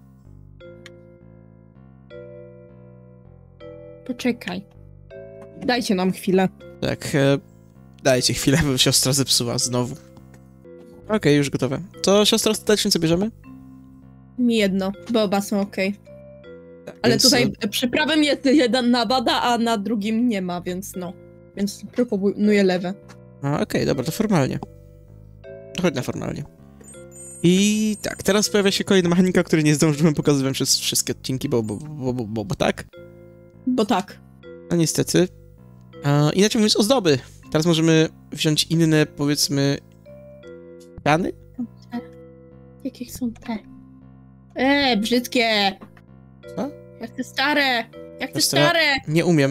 Speaker 2: Poczekaj. Dajcie nam chwilę.
Speaker 1: Tak, dajcie chwilę, bo siostra zepsuła znowu. Okej, już gotowe. To siostra ostatecznie co bierzemy?
Speaker 2: Mi jedno, bo oba są okej.
Speaker 1: Tak,
Speaker 2: Ale
Speaker 1: więc,
Speaker 2: tutaj przy prawym jest jeden nabada, a na drugim nie ma, więc no. Więc proponuję lewe.
Speaker 1: Okej, dobra, to formalnie. To chodź na formalnie. I tak, teraz pojawia się kolejna mechanika, której nie zdążyłem pokazywać przez wszystkie odcinki, bo tak.
Speaker 2: Bo tak.
Speaker 1: No niestety. Inaczej mówiąc, ozdoby. Teraz możemy wziąć inne, powiedzmy... Rany?
Speaker 2: Jakie są te? Brzydkie!
Speaker 1: Co?
Speaker 2: Jak te stare! Jak te
Speaker 1: Stare?
Speaker 2: stare!
Speaker 1: Nie umiem.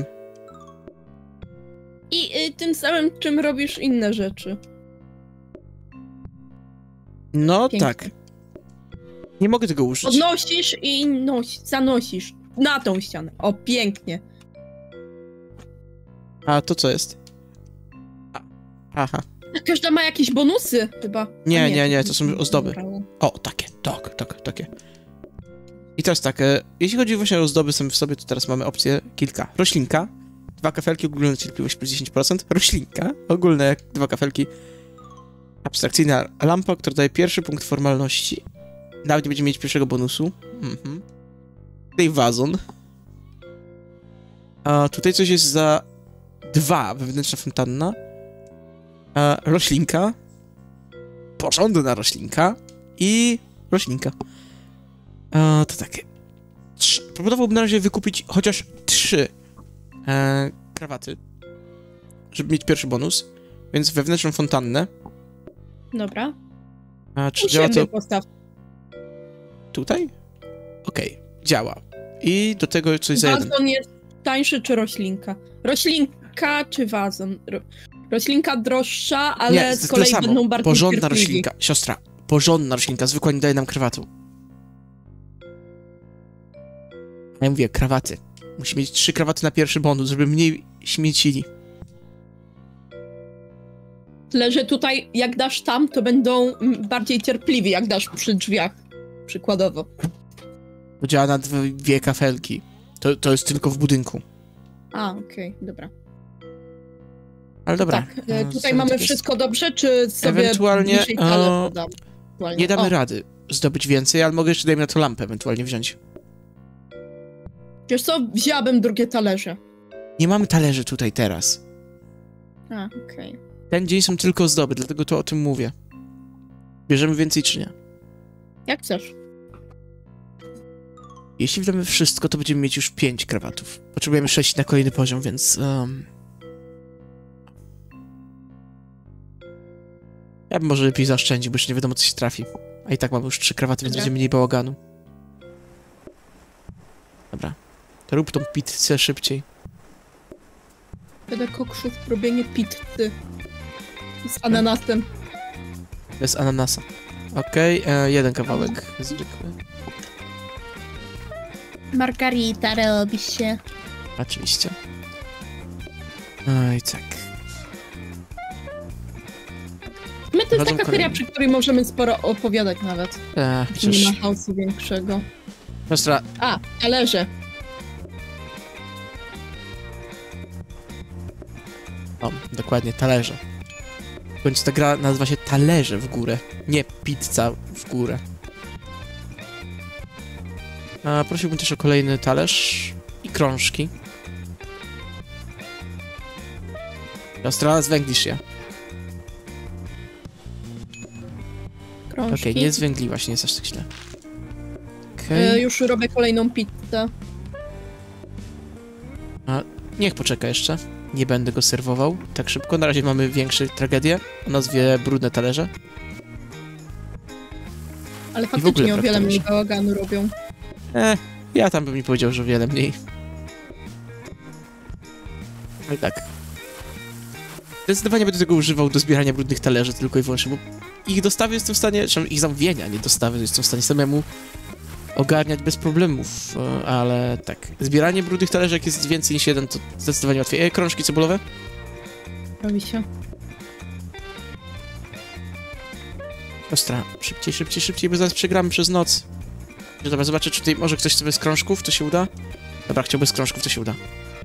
Speaker 2: I tym samym, czym robisz inne rzeczy.
Speaker 1: No
Speaker 2: Pięknie.
Speaker 1: tak. Nie mogę tego użyć.
Speaker 2: Podnosisz i zanosisz na tą ścianę. O, pięknie.
Speaker 1: A to co jest? Aha.
Speaker 2: Każda ma jakieś bonusy chyba.
Speaker 1: Nie, to są ozdoby. O, takie, takie. I teraz tak, jeśli chodzi właśnie o ozdoby same w sobie, to teraz mamy opcję kilka. Roślinka, 2 kafelki, ogólna cierpliwość plus 10%. Roślinka, ogólne 2 kafelki. Abstrakcyjna lampa, która daje pierwszy punkt formalności. Nawet nie będzie mieć pierwszego bonusu. Tutaj wazon. A tutaj coś jest za 2, wewnętrzna fontanna. Roślinka. Porządna roślinka. I roślinka. To takie. Proponowałbym na razie wykupić chociaż 3 krawaty, żeby mieć pierwszy bonus. Więc wewnętrzną fontannę.
Speaker 2: Dobra.
Speaker 1: Czy działa to?
Speaker 2: Postaw.
Speaker 1: tutaj? Okej, działa. I do tego coś za jeden.
Speaker 2: Wazon jest tańszy czy roślinka? Roślinka czy wazon? Roślinka droższa, ale
Speaker 1: Nie,
Speaker 2: z kolei
Speaker 1: samo.
Speaker 2: będą bardziej
Speaker 1: Porządna
Speaker 2: cierpliwi.
Speaker 1: roślinka. Siostra, porządna roślinka, zwykła nie daje nam krawatu. Ja mówię, krawaty. Musi mieć 3 krawaty na pierwszy bonus, żeby mniej śmiecili.
Speaker 2: Tyle, że tutaj jak dasz tam, to będą bardziej cierpliwi, jak dasz przy drzwiach. Przykładowo.
Speaker 1: To działa na 2 kafelki. To jest tylko w budynku.
Speaker 2: A, okej, dobra.
Speaker 1: Ale dobra.
Speaker 2: Tak, tutaj mamy
Speaker 1: jest.
Speaker 2: wszystko dobrze, czy sobie
Speaker 1: Ewentualnie,
Speaker 2: bliżej talerz podam? Ewentualnie.
Speaker 1: Nie damy
Speaker 2: O,
Speaker 1: rady zdobyć więcej, ale mogę jeszcze dajmy na to lampę ewentualnie wziąć.
Speaker 2: Wiesz co, wzięłabym drugie talerze.
Speaker 1: Nie mamy talerzy tutaj teraz.
Speaker 2: A, okej.
Speaker 1: Ten dzień są tylko ozdoby, dlatego to o tym mówię. Bierzemy więcej czy nie?
Speaker 2: Jak chcesz.
Speaker 1: Jeśli wdamy wszystko, to będziemy mieć już 5 krawatów. Potrzebujemy 6 na kolejny poziom, więc... Ja bym może lepiej zaoszczędził, bo już nie wiadomo, co się trafi. A i tak mamy już 3 krawaty, więc
Speaker 2: Dobra.
Speaker 1: będzie mniej bałaganu. Dobra. To rób tą pizzę szybciej.
Speaker 2: Będę kokszów robienie pizzy. Z ananasem.
Speaker 1: Bez ananasa. Okej, jeden kawałek zwykły.
Speaker 2: Margarita robi się.
Speaker 1: Oczywiście. No i tak.
Speaker 2: My to jest
Speaker 1: Chodzą
Speaker 2: taka feria,
Speaker 1: kolejni.
Speaker 2: przy której możemy sporo opowiadać nawet. Gdzie nie
Speaker 1: Przecież...
Speaker 2: ma chaosu większego.
Speaker 1: Siostra,
Speaker 2: A, talerze.
Speaker 1: o, dokładnie, talerze. W końcu ta gra nazywa się Talerze w górę, nie Pizza w górę. A prosiłbym też o kolejny talerz i krążki. Siostra, zwęglisz je.
Speaker 2: Krążki.
Speaker 1: Okej, nie zwęgliłaś, nie jest aż tak źle. Okej,
Speaker 2: Już robię kolejną pizzę.
Speaker 1: niech poczeka jeszcze. Nie będę go serwował tak szybko. Na razie mamy większą tragedię o nazwie Brudne talerze.
Speaker 2: Ale
Speaker 1: w ogóle
Speaker 2: faktycznie o wiele
Speaker 1: brak
Speaker 2: mniej
Speaker 1: talerza.
Speaker 2: bałaganu robią.
Speaker 1: Ja tam bym nie powiedział, że o wiele mniej. No i tak. Zdecydowanie będę tego używał do zbierania brudnych talerzy tylko i wyłącznie, bo ich dostawy jestem w stanie, czy ich zamówienia, nie dostawy, jestem w stanie samemu ogarniać bez problemów, ale tak. Zbieranie brudnych talerzy, jak jest więcej niż jeden, to zdecydowanie łatwiej. Krążki cebulowe?
Speaker 2: Robi się.
Speaker 1: Ostra, szybciej, szybciej, szybciej, bo zaraz przegramy przez noc. Dobra, zobaczę, czy tutaj może ktoś chce bez krążków, to się uda? Dobra, chciał bez krążków, to się uda.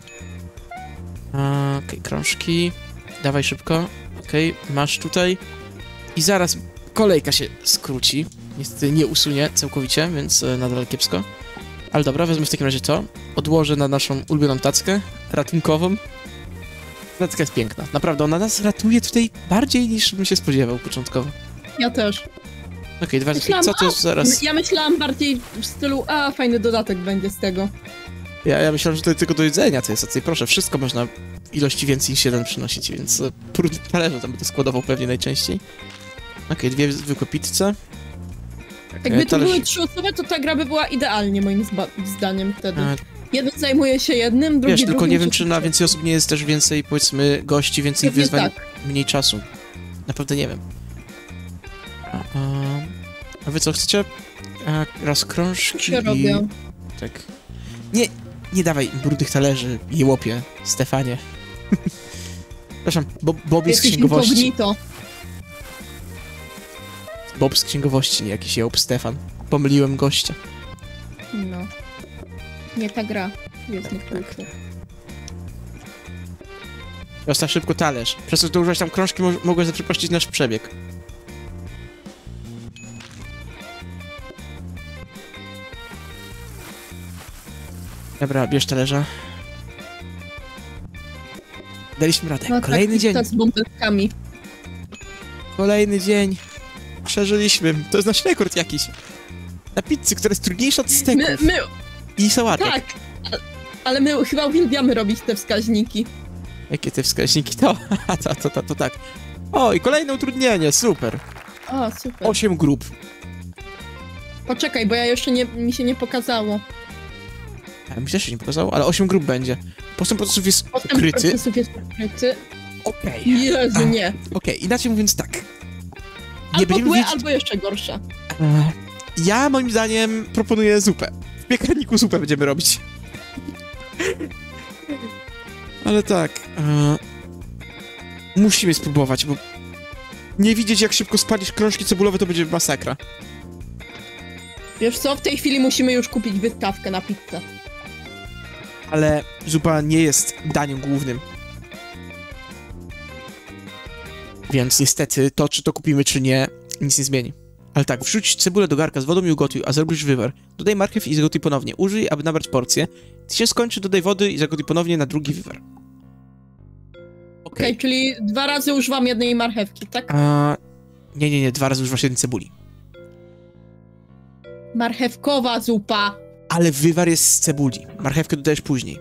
Speaker 1: Okej, krążki. Dawaj szybko. Okej, masz tutaj. I zaraz kolejka się skróci. Niestety nie usunie całkowicie, więc nadal kiepsko. Ale dobra, wezmę w takim razie to. Odłożę na naszą ulubioną tackę ratunkową. Tacka jest piękna. Naprawdę, ona nas ratuje tutaj bardziej niż bym się spodziewał początkowo.
Speaker 2: Ja też.
Speaker 1: Okej, dwa
Speaker 2: Myślałam,
Speaker 1: co to jest zaraz...
Speaker 2: Ja myślałam bardziej w stylu, fajny dodatek będzie z tego.
Speaker 1: Ja myślałem, że to tylko do jedzenia to jest, a tutaj proszę, wszystko można w ilości więcej niż jeden przynosić, więc brudne talerze tam będę składował pewnie najczęściej. Okej, 2 zwykłe pizze.
Speaker 2: Jakby to były 3 osoby, to ta gra by była idealnie moim zdaniem wtedy. Jeden zajmuje się jednym, drugi
Speaker 1: Wiesz, tylko
Speaker 2: drugim,
Speaker 1: nie wiem,
Speaker 2: trzeci
Speaker 1: czy na
Speaker 2: trzecim.
Speaker 1: więcej osób nie jest też więcej, powiedzmy, gości, więcej
Speaker 2: Pewnie
Speaker 1: wyzwań,
Speaker 2: tak.
Speaker 1: mniej czasu. Naprawdę nie wiem. A wy co chcecie? Raz krążki
Speaker 2: Już się
Speaker 1: i...
Speaker 2: robię.
Speaker 1: Tak. Nie dawaj brudnych talerzy, jełopie, Stefanie. Przepraszam, Bobby z
Speaker 2: Jesteś
Speaker 1: księgowości.
Speaker 2: incognito.
Speaker 1: Bob z księgowości, nie jakiś jełop Stefan. Pomyliłem gościa.
Speaker 2: No. Nie ta gra. Jest niektórych.
Speaker 1: Zostaw szybko talerz. Przez to, że użyłeś tam krążki, mogłeś zaprzepaścić nasz przebieg. Dobra, bierz talerza. Daliśmy radę.
Speaker 2: No,
Speaker 1: Kolejny dzień.
Speaker 2: Z bąbelkami.
Speaker 1: Kolejny dzień. Przeżyliśmy. To jest nasz rekord jakiś. Na pizzy, która jest trudniejsza od steków.
Speaker 2: My,
Speaker 1: I sałatek.
Speaker 2: tak. Ale my chyba uwielbiamy robić te wskaźniki.
Speaker 1: Jakie te wskaźniki? To tak. O, i kolejne utrudnienie, super.
Speaker 2: O, super.
Speaker 1: 8 grup.
Speaker 2: Poczekaj, bo ja jeszcze mi się nie pokazało.
Speaker 1: Mi też się nie pokazało, ale 8 grup będzie. Postęp procesów jest ukryty.
Speaker 2: Procesów jest ukryty.
Speaker 1: Okej.
Speaker 2: Jezu, nie.
Speaker 1: Okej, inaczej mówiąc tak. Nie
Speaker 2: Albo
Speaker 1: będziemy
Speaker 2: złe,
Speaker 1: wiedzieć...
Speaker 2: albo jeszcze gorsze.
Speaker 1: Ja moim zdaniem proponuję zupę. W piekarniku zupę będziemy robić. Ale tak. Musimy spróbować, bo nie widzieć jak szybko spalisz krążki cebulowe to będzie masakra.
Speaker 2: Wiesz co, w tej chwili musimy już kupić wystawkę na pizzę.
Speaker 1: Ale zupa nie jest daniem głównym. Więc niestety to, czy to kupimy, czy nie, nic nie zmieni. Ale tak, wrzuć cebulę do garka z wodą i ugotuj, a zrobisz wywar. Dodaj marchew i zagotuj ponownie. Użyj, aby nabrać porcję. Gdy się skończy, dodaj wody i zagotuj ponownie na drugi wywar.
Speaker 2: Okej, czyli 2 razy używam jednej marchewki, tak?
Speaker 1: Nie, 2 razy używasz jednej cebuli.
Speaker 2: Marchewkowa zupa.
Speaker 1: Ale wywar jest z cebuli. Marchewkę dodajesz później.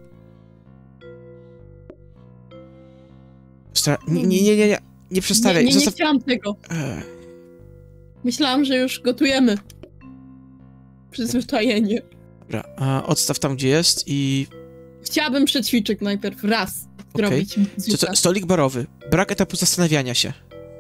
Speaker 1: Nie. Nie przestawiaj.
Speaker 2: Nie chciałam tego. Myślałam, że już gotujemy. Przyzwyczajenie.
Speaker 1: Dobra, odstaw tam, gdzie jest i...
Speaker 2: Chciałabym przećwiczyć najpierw raz zrobić zupę.
Speaker 1: Stolik barowy. Brak etapu zastanawiania się.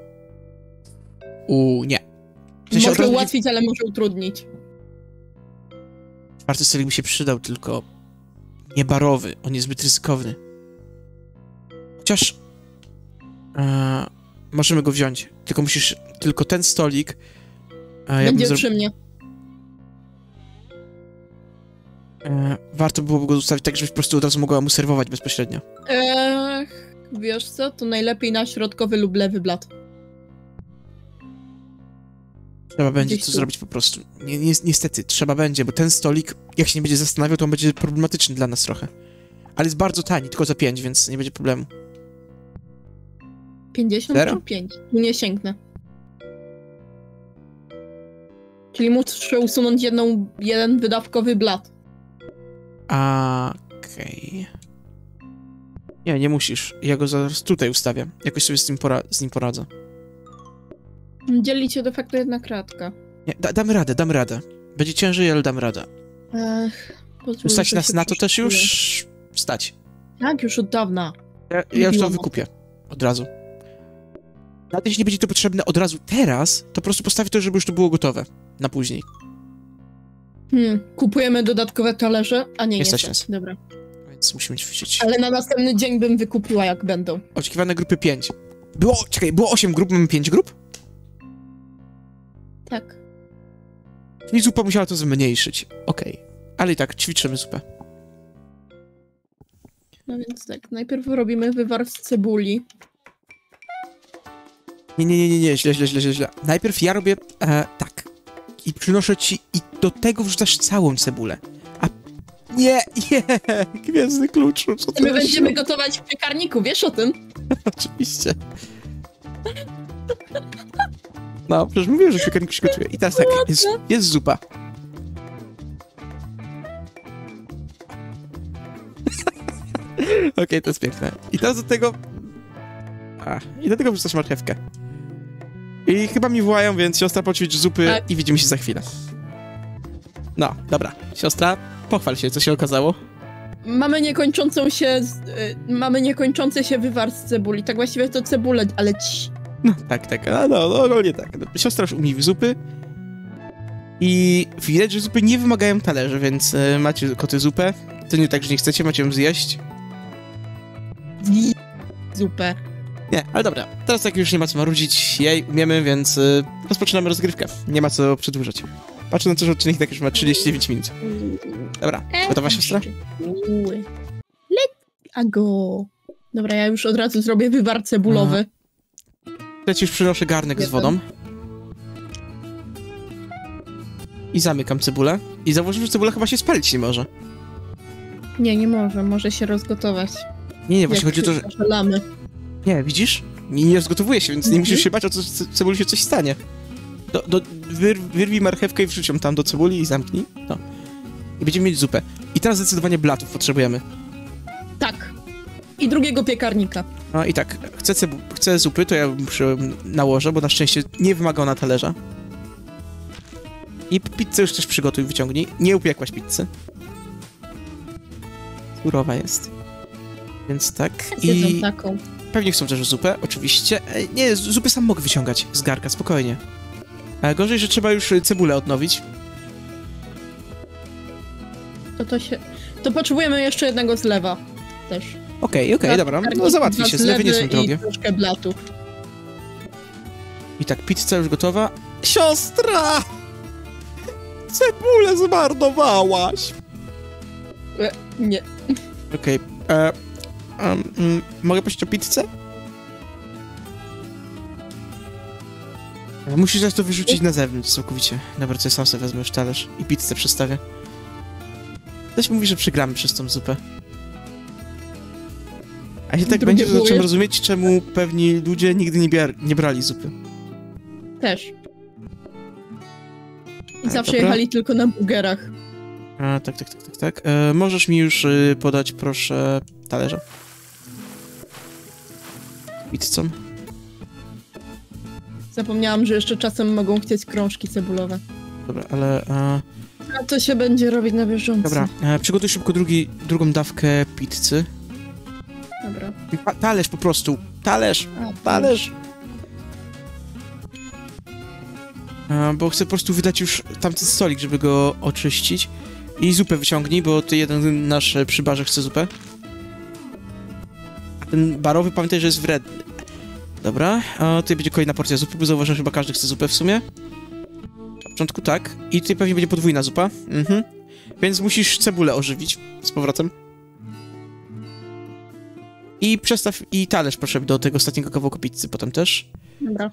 Speaker 1: Nie. W sensie
Speaker 2: może ułatwić, ale może utrudnić.
Speaker 1: Czwarty stolik mi się przydał, tylko... nie barowy. On jest zbyt ryzykowny. Chociaż... możemy go wziąć. Tylko musisz... Tylko ten stolik...
Speaker 2: Będzie przy mnie.
Speaker 1: Warto byłoby go ustawić tak, żebyś po prostu od razu mogła mu serwować bezpośrednio.
Speaker 2: Wiesz co? To najlepiej na środkowy lub lewy blat.
Speaker 1: Trzeba będzie to zrobić po prostu. Niestety, trzeba będzie, bo ten stolik, jak się nie będzie zastanawiał, to on będzie problematyczny dla nas trochę. Ale jest bardzo tani, tylko za 5, więc nie będzie problemu.
Speaker 2: 55. Nie sięgnę. Czyli muszę usunąć jeden wydawkowy blat.
Speaker 1: Okej. Nie musisz. Ja go zaraz tutaj ustawię. Jakoś sobie z nim poradzę.
Speaker 2: Dzieli cię de facto jedna kratka.
Speaker 1: Nie, damy radę. Będzie ciężej, ale damy radę. Stać nas na to też już? Stać.
Speaker 2: Tak, już od dawna.
Speaker 1: Ja już to wykupię. Od razu. Nawet jeśli nie będzie to potrzebne od razu teraz, to po prostu postawię to, żeby już to było gotowe. Na później.
Speaker 2: Kupujemy dodatkowe talerze? A nie
Speaker 1: stać.
Speaker 2: Dobra.
Speaker 1: Więc musimy ćwiczyć.
Speaker 2: Ale na następny dzień bym wykupiła, jak będą.
Speaker 1: Oczekiwane grupy 5. Było 8 grup, mamy 5 grup?
Speaker 2: Tak.
Speaker 1: Czyli zupa musiała to zmniejszyć. Okej. Ale i tak, ćwiczymy zupę.
Speaker 2: No więc tak, najpierw robimy wywar z cebuli.
Speaker 1: Nie, źle. Najpierw ja robię tak. I przynoszę ci i do tego wrzucasz całą cebulę. Nie, gwiezdny kluczu, co to
Speaker 2: My będziemy gotować w piekarniku, wiesz o tym?
Speaker 1: Oczywiście. No, przecież mówiłem, że w piekarniku się gotuje. I teraz tak, jest zupa. Okej, to jest piękne. I teraz do tego... I do tego wrzucasz marchewkę. I chyba mi wołają, więc siostra poćwicz zupy
Speaker 2: tak.
Speaker 1: I widzimy się za chwilę. No, dobra. Siostra, pochwal się, co się okazało.
Speaker 2: Mamy niekończący się wywar z cebuli. Tak właściwie to cebulę, ale
Speaker 1: No, tak. Ogólnie tak. Siostra już umie zupy. I widać, że zupy nie wymagają talerzy, więc macie koty zupę. To nie tak, że nie chcecie, macie ją zjeść.
Speaker 2: Zupę.
Speaker 1: Nie, ale dobra. Teraz tak już nie ma co marudzić. Jej umiemy, więc rozpoczynamy rozgrywkę. Nie ma co przedłużać. Patrzę na to, że odcinek tak już ma 39 minut. Dobra, gotowa siostra?
Speaker 2: Let's go. Dobra, ja już od razu zrobię wywar cebulowy.
Speaker 1: Ja ci już przynoszę garnek z wodą. I zamykam cebulę. I zauważyłem, że cebula chyba się spalić nie może.
Speaker 2: Nie może. Może się rozgotować.
Speaker 1: Nie, właśnie chodzi o to, że...
Speaker 2: Lamy.
Speaker 1: Nie, widzisz? Nie rozgotowuje się, więc nie musisz się bać, o co cebuli się coś stanie. Wyrwij marchewkę i wrzuć ją tam do cebuli i zamknij. No. I będziemy mieć zupę. I teraz zdecydowanie blatów potrzebujemy.
Speaker 2: Tak. I drugiego piekarnika.
Speaker 1: No i tak, chcę zupy, to ja muszę nałożę, bo na szczęście nie wymaga ona talerza. I pizzę już też przygotuj, wyciągnij. Nie upiekłaś pizzy. Surowa jest. Więc tak.
Speaker 2: Jedzą taką.
Speaker 1: Pewnie chcą też zupę, oczywiście. Nie, zupy sam mogę wyciągać z garka, spokojnie. Gorzej, że trzeba już cebulę odnowić.
Speaker 2: To potrzebujemy jeszcze jednego zlewa. Też.
Speaker 1: Okej, dobra. No załatwi się, zlewy nie są drogie.
Speaker 2: I troszkę blatów.
Speaker 1: I tak, pizza już gotowa. Siostra! Cebulę zmarnowałaś!
Speaker 2: Nie.
Speaker 1: Okej, mogę prosić o pizzę? Musisz teraz to wyrzucić na zewnątrz całkowicie. Dobra, to ja sam sobie wezmę już talerz i pizzę przestawię. Ktoś mówi, że przegramy przez tą zupę. A się tak będzie, że zacząłem rozumieć, czemu pewni ludzie nigdy nie brali zupy.
Speaker 2: Też. I zawsze
Speaker 1: dobra.
Speaker 2: jechali tylko na burgerach.
Speaker 1: Tak. Możesz mi już podać, proszę, talerze. Pizzą.
Speaker 2: Zapomniałam, że jeszcze czasem mogą chcieć krążki cebulowe.
Speaker 1: Dobra, ale...
Speaker 2: A to się będzie robić na bieżąco.
Speaker 1: Dobra, przygotuj szybko drugą dawkę pizzy.
Speaker 2: Dobra.
Speaker 1: Talerz po prostu. Talerz. Bo chcę po prostu wydać już tamten stolik, żeby go oczyścić. I zupę wyciągnij, bo ty jeden nasz przy barze chce zupę. A ten barowy, pamiętaj, że jest wredny. Dobra, tutaj będzie kolejna porcja zupy, bo zauważyłem, że chyba każdy chce zupę w sumie. Na początku tak. I tutaj pewnie będzie podwójna zupa. Więc musisz cebulę ożywić z powrotem. I przestaw i talerz, proszę, do tego ostatniego kawałka pizzy potem też.
Speaker 2: Dobra.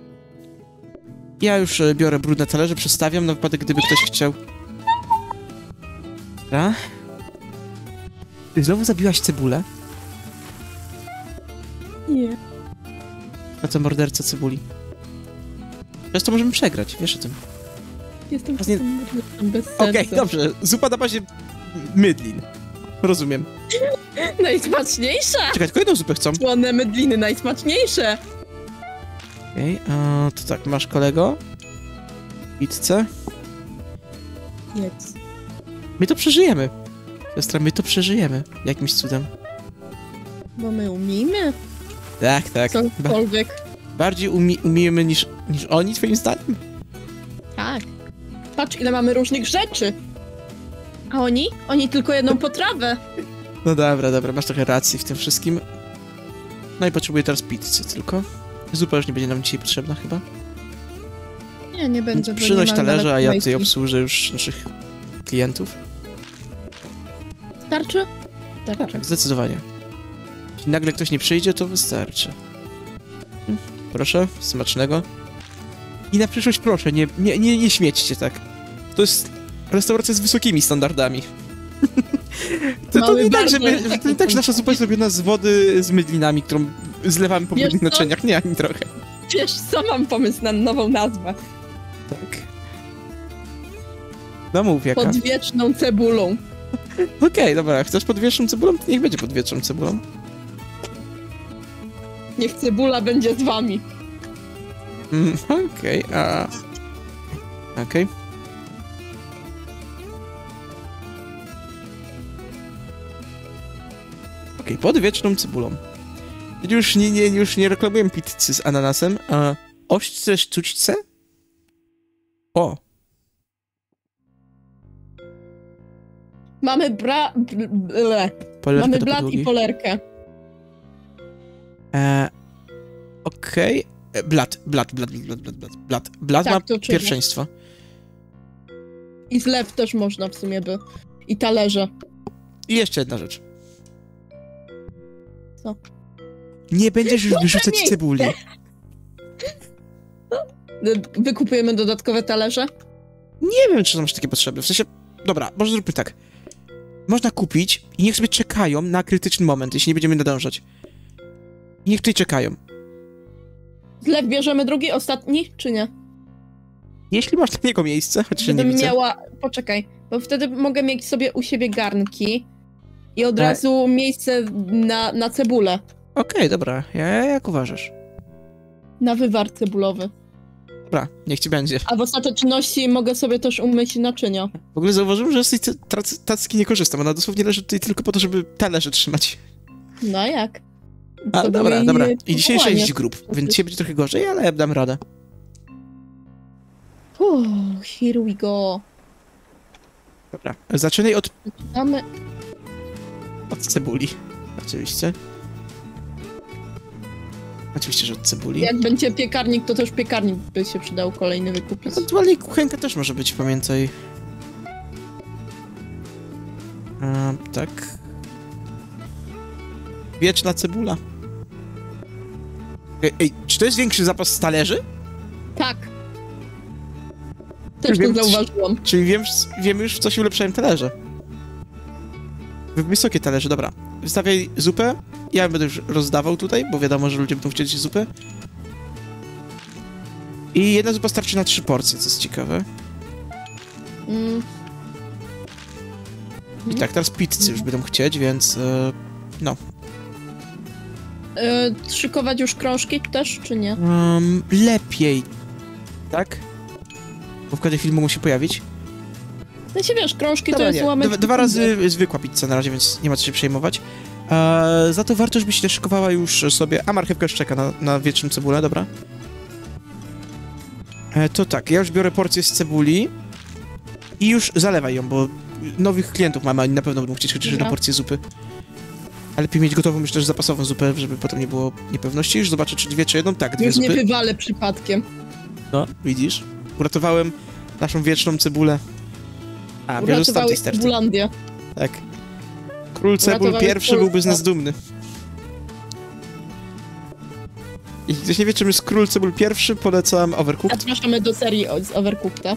Speaker 1: Ja już biorę brudne talerze, przestawiam na wypadek, gdyby ktoś chciał. Dobra. Ty znowu zabiłaś cebulę?
Speaker 2: Nie.
Speaker 1: A co morderca cebuli? Przez to możemy przegrać, wiesz o tym.
Speaker 2: Jestem
Speaker 1: nie...
Speaker 2: bez serca.
Speaker 1: Okej, dobrze. Zupa na bazie mydlin. Rozumiem.
Speaker 2: Najsmaczniejsza!
Speaker 1: Czekaj, tylko jedną zupę chcą.
Speaker 2: Słone mydliny, najsmaczniejsze!
Speaker 1: Okej, to tak, masz kolego. Pizzę.
Speaker 2: Jedz.
Speaker 1: My to przeżyjemy. Siostra, my to przeżyjemy. Jakimś cudem.
Speaker 2: Bo my umiemy
Speaker 1: Tak.
Speaker 2: cokolwiek.
Speaker 1: Bardziej umiemy niż oni, twoim zdaniem?
Speaker 2: Tak. Patrz, ile mamy różnych rzeczy. A oni? Oni tylko jedną potrawę.
Speaker 1: No dobra, masz trochę racji w tym wszystkim. No i potrzebuję teraz pizzy tylko. Zupa już nie będzie nam dzisiaj potrzebna chyba.
Speaker 2: Nie będę.
Speaker 1: Przynoś talerze, a ja tutaj obsłużę już naszych klientów.
Speaker 2: Starczy?
Speaker 1: Tak, zdecydowanie. Jeśli nagle ktoś nie przyjdzie, to wystarczy. Proszę, smacznego. I na przyszłość proszę, nie śmiećcie tak. To jest restauracja z wysokimi standardami. to nie tak, że nasza zupa jest robiona z wody z mydlinami, którą zlewamy po brudnych naczyniach. Nie, ani trochę.
Speaker 2: Wiesz co, mam pomysł na nową nazwę.
Speaker 1: Tak. No mów, jaka?
Speaker 2: Pod wieczną cebulą.
Speaker 1: Okej, dobra, chcesz pod wieczną cebulą? To niech będzie pod wieczną cebulą.
Speaker 2: Niech cebula będzie z wami.
Speaker 1: Okej. Okej, pod wieczną cebulą. Już nie reklamuję pizzy z ananasem. Ośce sztućce? O!
Speaker 2: Mamy mamy blat i polerkę.
Speaker 1: Okej. Blat
Speaker 2: Tak,
Speaker 1: ma
Speaker 2: to trzeba.
Speaker 1: pierwszeństwo.
Speaker 2: I zlew też można w sumie by. I talerze.
Speaker 1: I jeszcze jedna rzecz.
Speaker 2: Co?
Speaker 1: Nie będziesz już wyrzucać cebuli.
Speaker 2: Wykupujemy dodatkowe talerze?
Speaker 1: Nie wiem, czy masz takie potrzeby. W sensie, dobra, może zróbmy tak. Można kupić i niech sobie czekają na krytyczny moment, jeśli nie będziemy nadążać. I niech tutaj czekają.
Speaker 2: Zlew bierzemy drugi, ostatni, czy nie?
Speaker 1: Jeśli masz dla niego miejsce, chociaż nie widzę.
Speaker 2: Poczekaj, bo wtedy mogę mieć sobie u siebie garnki i od razu miejsce na cebulę.
Speaker 1: Okej, dobra, jak uważasz?
Speaker 2: Na wywar cebulowy.
Speaker 1: Dobra, niech ci będzie.
Speaker 2: A w ostateczności mogę sobie też umyć naczynia.
Speaker 1: W ogóle zauważyłem, że z tej tacki nie korzystam. Ona dosłownie leży tutaj tylko po to, żeby talerze trzymać.
Speaker 2: No a jak?
Speaker 1: Ale
Speaker 2: To
Speaker 1: dobra,
Speaker 2: były
Speaker 1: dobra. I dzisiaj
Speaker 2: powołania.
Speaker 1: 6 grup, więc dzisiaj będzie trochę gorzej, ale dam radę.
Speaker 2: Here we go.
Speaker 1: Dobra, zaczynaj
Speaker 2: Mamy...
Speaker 1: od cebuli. Oczywiście. Oczywiście, że od cebuli.
Speaker 2: Jak będzie piekarnik, to też piekarnik by się przydał kolejny wykupić.
Speaker 1: Ewentualnie kuchenka też może być, pamiętaj. Tak. Wieczna cebula. Ej, czy to jest większy zapas talerzy?
Speaker 2: Tak. Też
Speaker 1: Wiem,
Speaker 2: to zauważyłam.
Speaker 1: Czyli wiemy już, w co się ulepszałem talerze. Wysokie talerze, dobra. Wystawiaj zupę. Ja będę już rozdawał tutaj, bo wiadomo, że ludzie będą chcieli zupę. I jedna zupa starczy na 3 porcje, co jest ciekawe. I tak, teraz pizzy już będą chcieć, więc no.
Speaker 2: Szykować już krążki też, czy nie?
Speaker 1: Lepiej. Tak? Bo w każdym filmu musi pojawić.
Speaker 2: No się wiesz, krążki
Speaker 1: Dobra,
Speaker 2: to jest
Speaker 1: nie.
Speaker 2: łamać...
Speaker 1: Dwa razy zwykła pizza na razie, więc nie ma co się przejmować. Za to warto, żebyś też szykowała już sobie... A marchewka już czeka na wieczną cebulę, dobra. To tak, ja już biorę porcję z cebuli i już zalewaj ją, bo nowych klientów mamy, oni na pewno będą chcieć chociaż na porcję zupy. Ale lepiej mieć gotową już też zapasową zupę, żeby potem nie było niepewności. Już zobaczę, czy 2 czy 1. Tak, 2
Speaker 2: Już
Speaker 1: zupy.
Speaker 2: nie wywalę przypadkiem.
Speaker 1: No, widzisz? Uratowałem naszą wieczną cebulę. A, bierze z tamtej sterty.
Speaker 2: Cebulandię.
Speaker 1: Tak. Król cebul
Speaker 2: Uratowałeś
Speaker 1: pierwszy byłby z nas
Speaker 2: Polskę.
Speaker 1: dumny. Jeśli ktoś nie wie, czym jest król cebul pierwszy, polecam Overcooked.
Speaker 2: Zapraszamy do serii z Overcookta.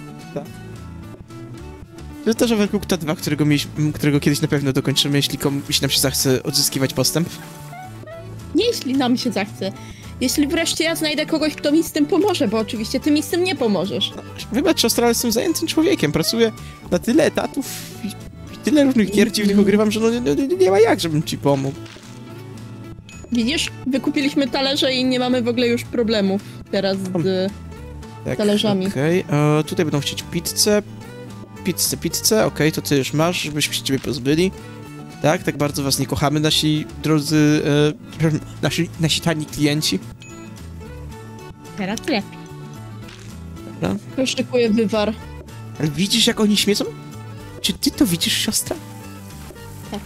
Speaker 1: To jest też Overcooked 2, którego kiedyś na pewno dokończymy, jeśli nam się zachce odzyskiwać postęp.
Speaker 2: Nie jeśli nam się zachce. Jeśli wreszcie ja znajdę kogoś, kto mi z tym pomoże, bo oczywiście ty mi z tym nie pomożesz.
Speaker 1: Wybacz, siostra, ale jestem zajętym człowiekiem. Pracuję na tyle etatów i tyle różnych gier dziwnych ogrywam, że nie ma jak, żebym ci pomógł.
Speaker 2: Widzisz? Wykupiliśmy talerze i nie mamy w ogóle już problemów teraz z
Speaker 1: Tak,
Speaker 2: talerzami.
Speaker 1: Okej, tutaj będą chcieć pizzę, okej, to ty już masz, żebyśmy się ciebie pozbyli. Tak bardzo was nie kochamy, nasi drodzy, nasi tani klienci.
Speaker 2: Teraz lepiej.
Speaker 1: Dobra.
Speaker 2: Szykuję wywar.
Speaker 1: Ale widzisz, jak oni śmiecą? Czy ty to widzisz, siostra?
Speaker 2: Tak.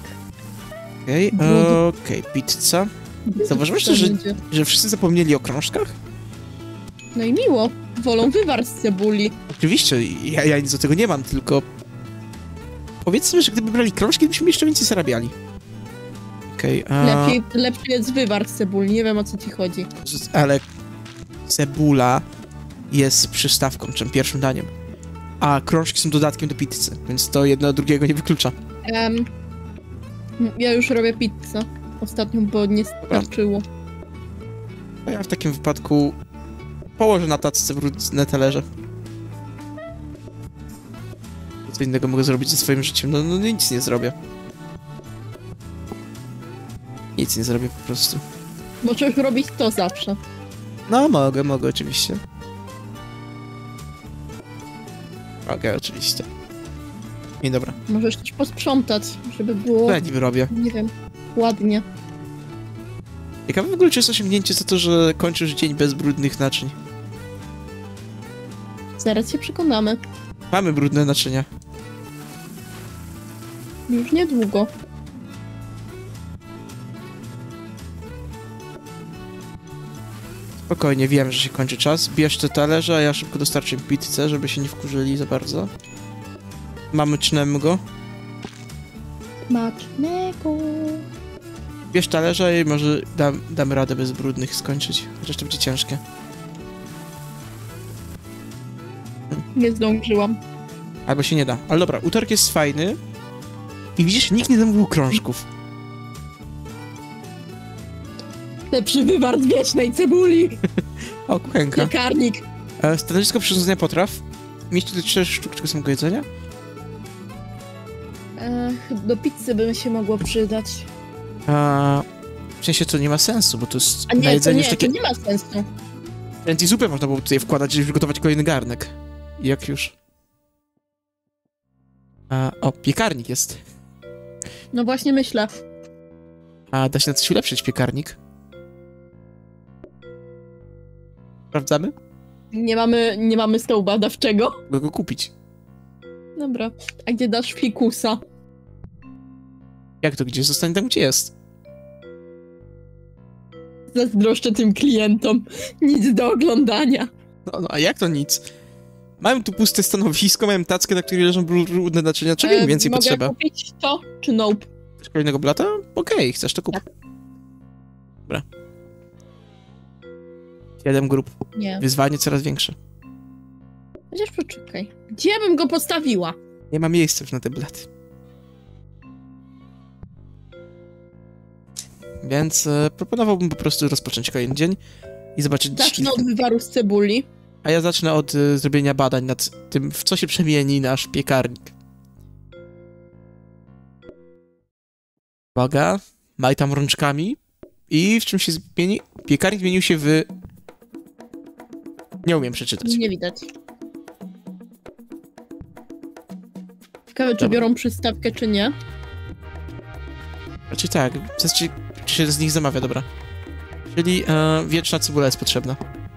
Speaker 1: Okej, pizza. Zauważyłeś też, że wszyscy zapomnieli o krążkach?
Speaker 2: No i miło. Wolą wywar z cebuli.
Speaker 1: Oczywiście, ja nic do tego nie mam, tylko... Powiedzmy, że gdyby brali krążki, byśmy jeszcze więcej zarabiali. Okej,
Speaker 2: Lepszy jest wywar z cebuli. Nie wiem, o co ci chodzi.
Speaker 1: ale cebula jest przystawką, czym pierwszym daniem. A krążki są dodatkiem do pizzy, więc to jedno drugiego nie wyklucza.
Speaker 2: Ja już robię pizzę. Ostatnią, bo nie starczyło.
Speaker 1: A ja w takim wypadku położę na tacce brudne talerze. Co innego mogę zrobić ze swoim życiem? No nic nie zrobię. Nic nie zrobię po prostu.
Speaker 2: Możesz robić to zawsze.
Speaker 1: No mogę oczywiście. Mogę oczywiście. I dobra.
Speaker 2: Możesz też posprzątać, żeby było,
Speaker 1: To ja niby robię.
Speaker 2: nie wiem, ładnie.
Speaker 1: Ciekawe w ogóle, czy jest osiągnięcie za to, że kończysz dzień bez brudnych naczyń.
Speaker 2: Zaraz się przekonamy.
Speaker 1: Mamy brudne naczynia.
Speaker 2: Już niedługo.
Speaker 1: Spokojnie, wiem, że się kończy czas. Bierz te talerze, a ja szybko dostarczę im pizzę, żeby się nie wkurzyli za bardzo. Mamy cznemgo.
Speaker 2: Smacznego.
Speaker 1: Bierz talerze i może damy radę bez brudnych skończyć. Chociaż to będzie ciężkie.
Speaker 2: Nie zdążyłam.
Speaker 1: Albo się nie da. Ale dobra, utarg jest fajny. I widzisz, nikt nie zamówił krążków.
Speaker 2: Lepszy wywar z wiecznej cebuli.
Speaker 1: O, kuchenka.
Speaker 2: Piekarnik.
Speaker 1: Stanowisko przyrządzenia potraw. Mieści tu 4 sztuk tego samego jedzenia.
Speaker 2: Do pizzy by mi się mogło przydać.
Speaker 1: W sensie to nie ma sensu, bo to jest
Speaker 2: A nie,
Speaker 1: na jedzeniu
Speaker 2: to
Speaker 1: już
Speaker 2: nie,
Speaker 1: takie...
Speaker 2: to nie ma sensu.
Speaker 1: Więc i zupę można było tutaj wkładać, żeby przygotować kolejny garnek. Jak już. O, piekarnik jest.
Speaker 2: No właśnie myślę.
Speaker 1: A da się na coś ulepszyć piekarnik? Sprawdzamy?
Speaker 2: Nie mamy stołu badawczego.
Speaker 1: Mogę go kupić.
Speaker 2: Dobra. A gdzie dasz fikusa?
Speaker 1: Jak to gdzie? Zostanie tam, gdzie jest.
Speaker 2: Zazdroszczę tym klientom. Nic do oglądania.
Speaker 1: No, a jak to nic? Mają tu puste stanowisko, mają tackę, na której leżą brudne naczynia. Czego im więcej potrzeba?
Speaker 2: Mogę kupić to, czy nope?
Speaker 1: Chcesz kolejnego blata? Okej, chcesz to kup.
Speaker 2: Tak.
Speaker 1: Dobra. 7 grup.
Speaker 2: Nie.
Speaker 1: Wyzwanie coraz większe.
Speaker 2: Chociaż poczekaj. Gdzie bym go postawiła?
Speaker 1: Nie ma miejsca już na te blaty. Więc proponowałbym po prostu rozpocząć kolejny dzień i zobaczyć...
Speaker 2: Zacznę od wywaru z cebuli.
Speaker 1: A ja zacznę od zrobienia badań nad tym, w co się przemieni nasz piekarnik. Uwaga, maj tam rączkami. I w czym się zmieni? Piekarnik zmienił się w... Nie umiem przeczytać.
Speaker 2: Nie widać. Ciekawe, czy
Speaker 1: Dobra.
Speaker 2: biorą przystawkę, czy nie.
Speaker 1: Znaczy tak, czy się z nich zamawia, dobra. Czyli wieczna cebula jest potrzebna.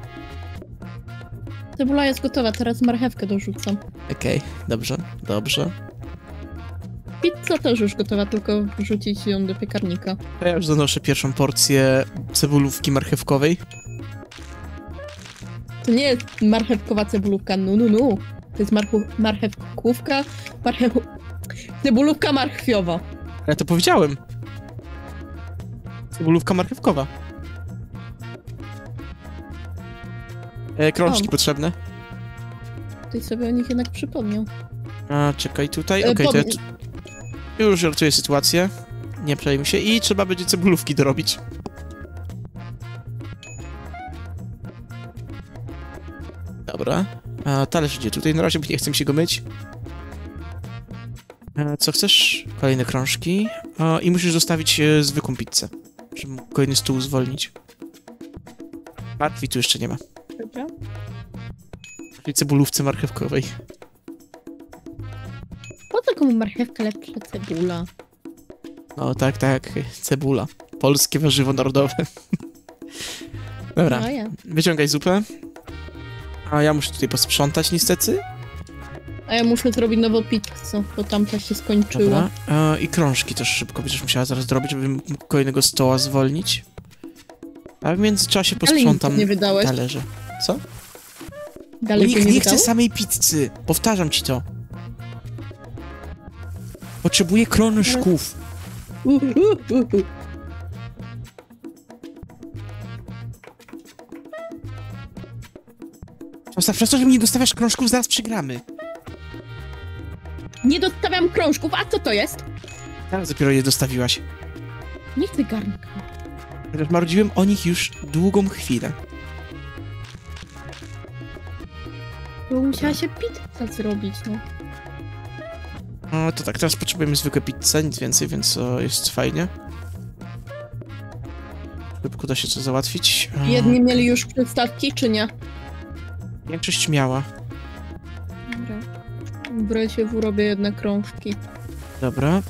Speaker 2: Cebula jest gotowa, teraz marchewkę dorzucam.
Speaker 1: Okej, dobrze, dobrze.
Speaker 2: Pizza też już gotowa, tylko wrzucić ją do piekarnika.
Speaker 1: To ja już zanoszę pierwszą porcję cebulówki marchewkowej.
Speaker 2: To nie jest marchewkowa cebulówka, no. To jest marchewkówka, cebulówka marchwiowa.
Speaker 1: Ja to powiedziałem. Cebulówka marchewkowa. Krążki potrzebne.
Speaker 2: Tutaj sobie o nich jednak przypomniał.
Speaker 1: A, czekaj, tutaj, okej, to ja już żartuję sytuację. Nie przejmuj się. I trzeba będzie cebulówki dorobić. Dobra. Talerz idzie tutaj, na razie nie chcę mi się go myć. Co chcesz? Kolejne krążki. I musisz zostawić zwykłą pizzę, żeby mógł kolejny stół zwolnić. Martwi tu jeszcze nie ma.
Speaker 2: Dobra.
Speaker 1: Czyli cebulówce marchewkowej.
Speaker 2: Po co komu marchewka lepsza cebula?
Speaker 1: No tak, cebula. Polskie warzywo narodowe. Dobra,
Speaker 2: No ja.
Speaker 1: wyciągaj zupę. A ja muszę tutaj posprzątać niestety.
Speaker 2: A ja muszę zrobić nową pizzę, bo tamta się skończyła.
Speaker 1: Dobra. I krążki też szybko będziesz musiała zaraz zrobić, żeby mógł kolejnego stoła zwolnić. A w międzyczasie posprzątam
Speaker 2: nie wydałeś?
Speaker 1: talerze. Co?
Speaker 2: Dalej
Speaker 1: Nikt
Speaker 2: się
Speaker 1: nie
Speaker 2: nie
Speaker 1: chce
Speaker 2: wydało?
Speaker 1: samej pizzy. Powtarzam ci to. Potrzebuję krążków. Zostaw, przez to, że mi nie dostawiasz krążków, zaraz przegramy.
Speaker 2: Nie dostawiam krążków, a co to jest?
Speaker 1: Teraz dopiero je dostawiłaś.
Speaker 2: Nie chcę garnka.
Speaker 1: Chociaż marudziłem o nich już długą chwilę.
Speaker 2: Bo musiała się pizza zrobić, no.
Speaker 1: No to tak, teraz potrzebujemy zwykłe pizzę, nic więcej, więc jest fajnie. Szybko da się co załatwić.
Speaker 2: Jedni mieli już przystawki, czy nie?
Speaker 1: Większość miała.
Speaker 2: Dobra. W razie robię jedne krążki.
Speaker 1: Dobra.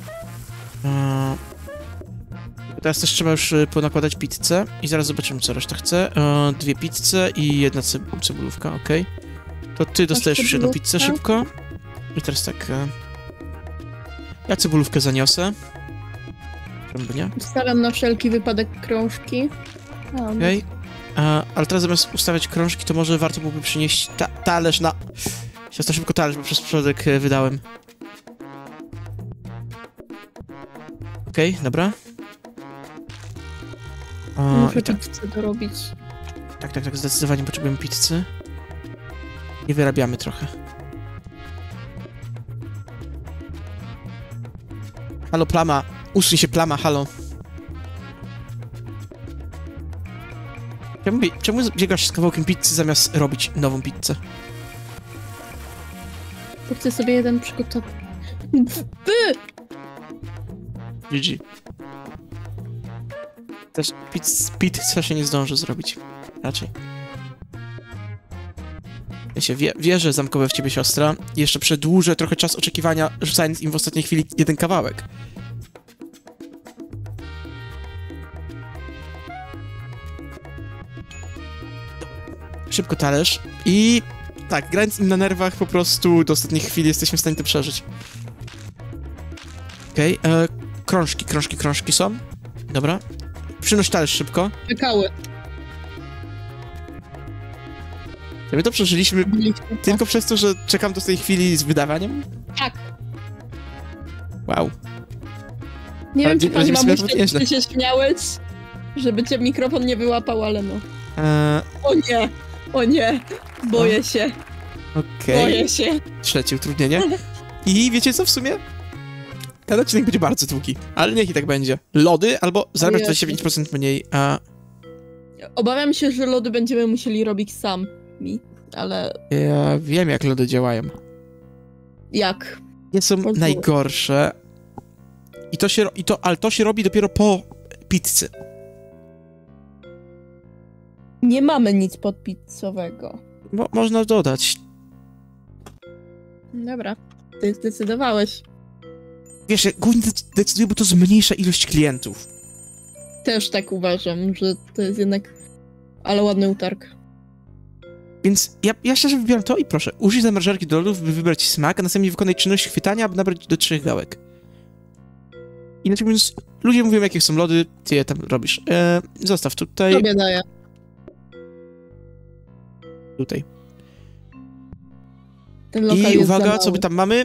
Speaker 1: Teraz też trzeba już ponakładać pizzę i zaraz zobaczymy, co reszta chce. 2 pizze i 1 cebulówka, okej. To ty dostajesz już jedną pizzę szybko. I teraz tak... ja cebulówkę zaniosę. Czemu nie?
Speaker 2: Ustawiam na wszelki wypadek krążki.
Speaker 1: Okej. Ale teraz zamiast ustawiać krążki, to może warto byłoby przynieść talerz na... Siostra, szybko talerz, bo przez przypadek wydałem. Okej, dobra.
Speaker 2: Muszę
Speaker 1: I tak,
Speaker 2: pizzę dorobić.
Speaker 1: tak, zdecydowanie potrzebujemy pizzy. Nie wyrabiamy trochę. Halo, plama. Usuń się, plama, halo. Czemu biegasz z kawałkiem pizzy zamiast robić nową pizzę?
Speaker 2: Bo chcę sobie jeden przygotować.
Speaker 1: GG. Też pizza się nie zdąży zrobić. Raczej. wierzę zamkowe w ciebie, siostra. Jeszcze przedłużę trochę czas oczekiwania, rzucając im w ostatniej chwili jeden kawałek. Szybko talerz i tak, grając im na nerwach po prostu do ostatniej chwili jesteśmy w stanie to przeżyć. Okej, krążki są. Dobra. Przynoś talerz szybko.
Speaker 2: Czekały.
Speaker 1: My to przeżyliśmy tylko przez to, że czekam do tej chwili z wydawaniem?
Speaker 2: Tak.
Speaker 1: Wow.
Speaker 2: Nie
Speaker 1: Ale
Speaker 2: wiem, czy pani
Speaker 1: będziemy
Speaker 2: mamusia,
Speaker 1: nieźle.
Speaker 2: ty się śmiałeś, żeby cię mikrofon nie wyłapał, ale no. O nie! O nie! Boję się.
Speaker 1: Okej.
Speaker 2: Boję się.
Speaker 1: Trzecie utrudnienie. I wiecie co w sumie? Ten odcinek będzie bardzo długi, ale niech i tak będzie. Lody albo zarabiać 25% mniej, a...
Speaker 2: Obawiam się, że lody będziemy musieli robić sami, ale
Speaker 1: Ja wiem, jak lody działają.
Speaker 2: jak?
Speaker 1: Nie są
Speaker 2: Pozwól.
Speaker 1: najgorsze. Ale to się robi dopiero po pizzy.
Speaker 2: Nie mamy nic podpizzowego.
Speaker 1: Można dodać.
Speaker 2: Dobra, ty zdecydowałeś.
Speaker 1: Wiesz, ja głównie decyduję, bo to zmniejsza ilość klientów.
Speaker 2: Też tak uważam, że to jest jednak... Ale ładny utarg.
Speaker 1: Więc ja szczerze wybieram to i proszę, użyj zamrażarki do lodów, by wybrać smak, a następnie wykonaj czynność chwytania, aby nabrać do 3 gałek. Inaczej mówiąc, ludzie mówią, jakie są lody, ty je tam robisz. Zostaw tutaj.
Speaker 2: Tobie daję.
Speaker 1: Tutaj.
Speaker 2: Ten lokal
Speaker 1: I
Speaker 2: jest
Speaker 1: uwaga,
Speaker 2: za mały.
Speaker 1: co my tam mamy?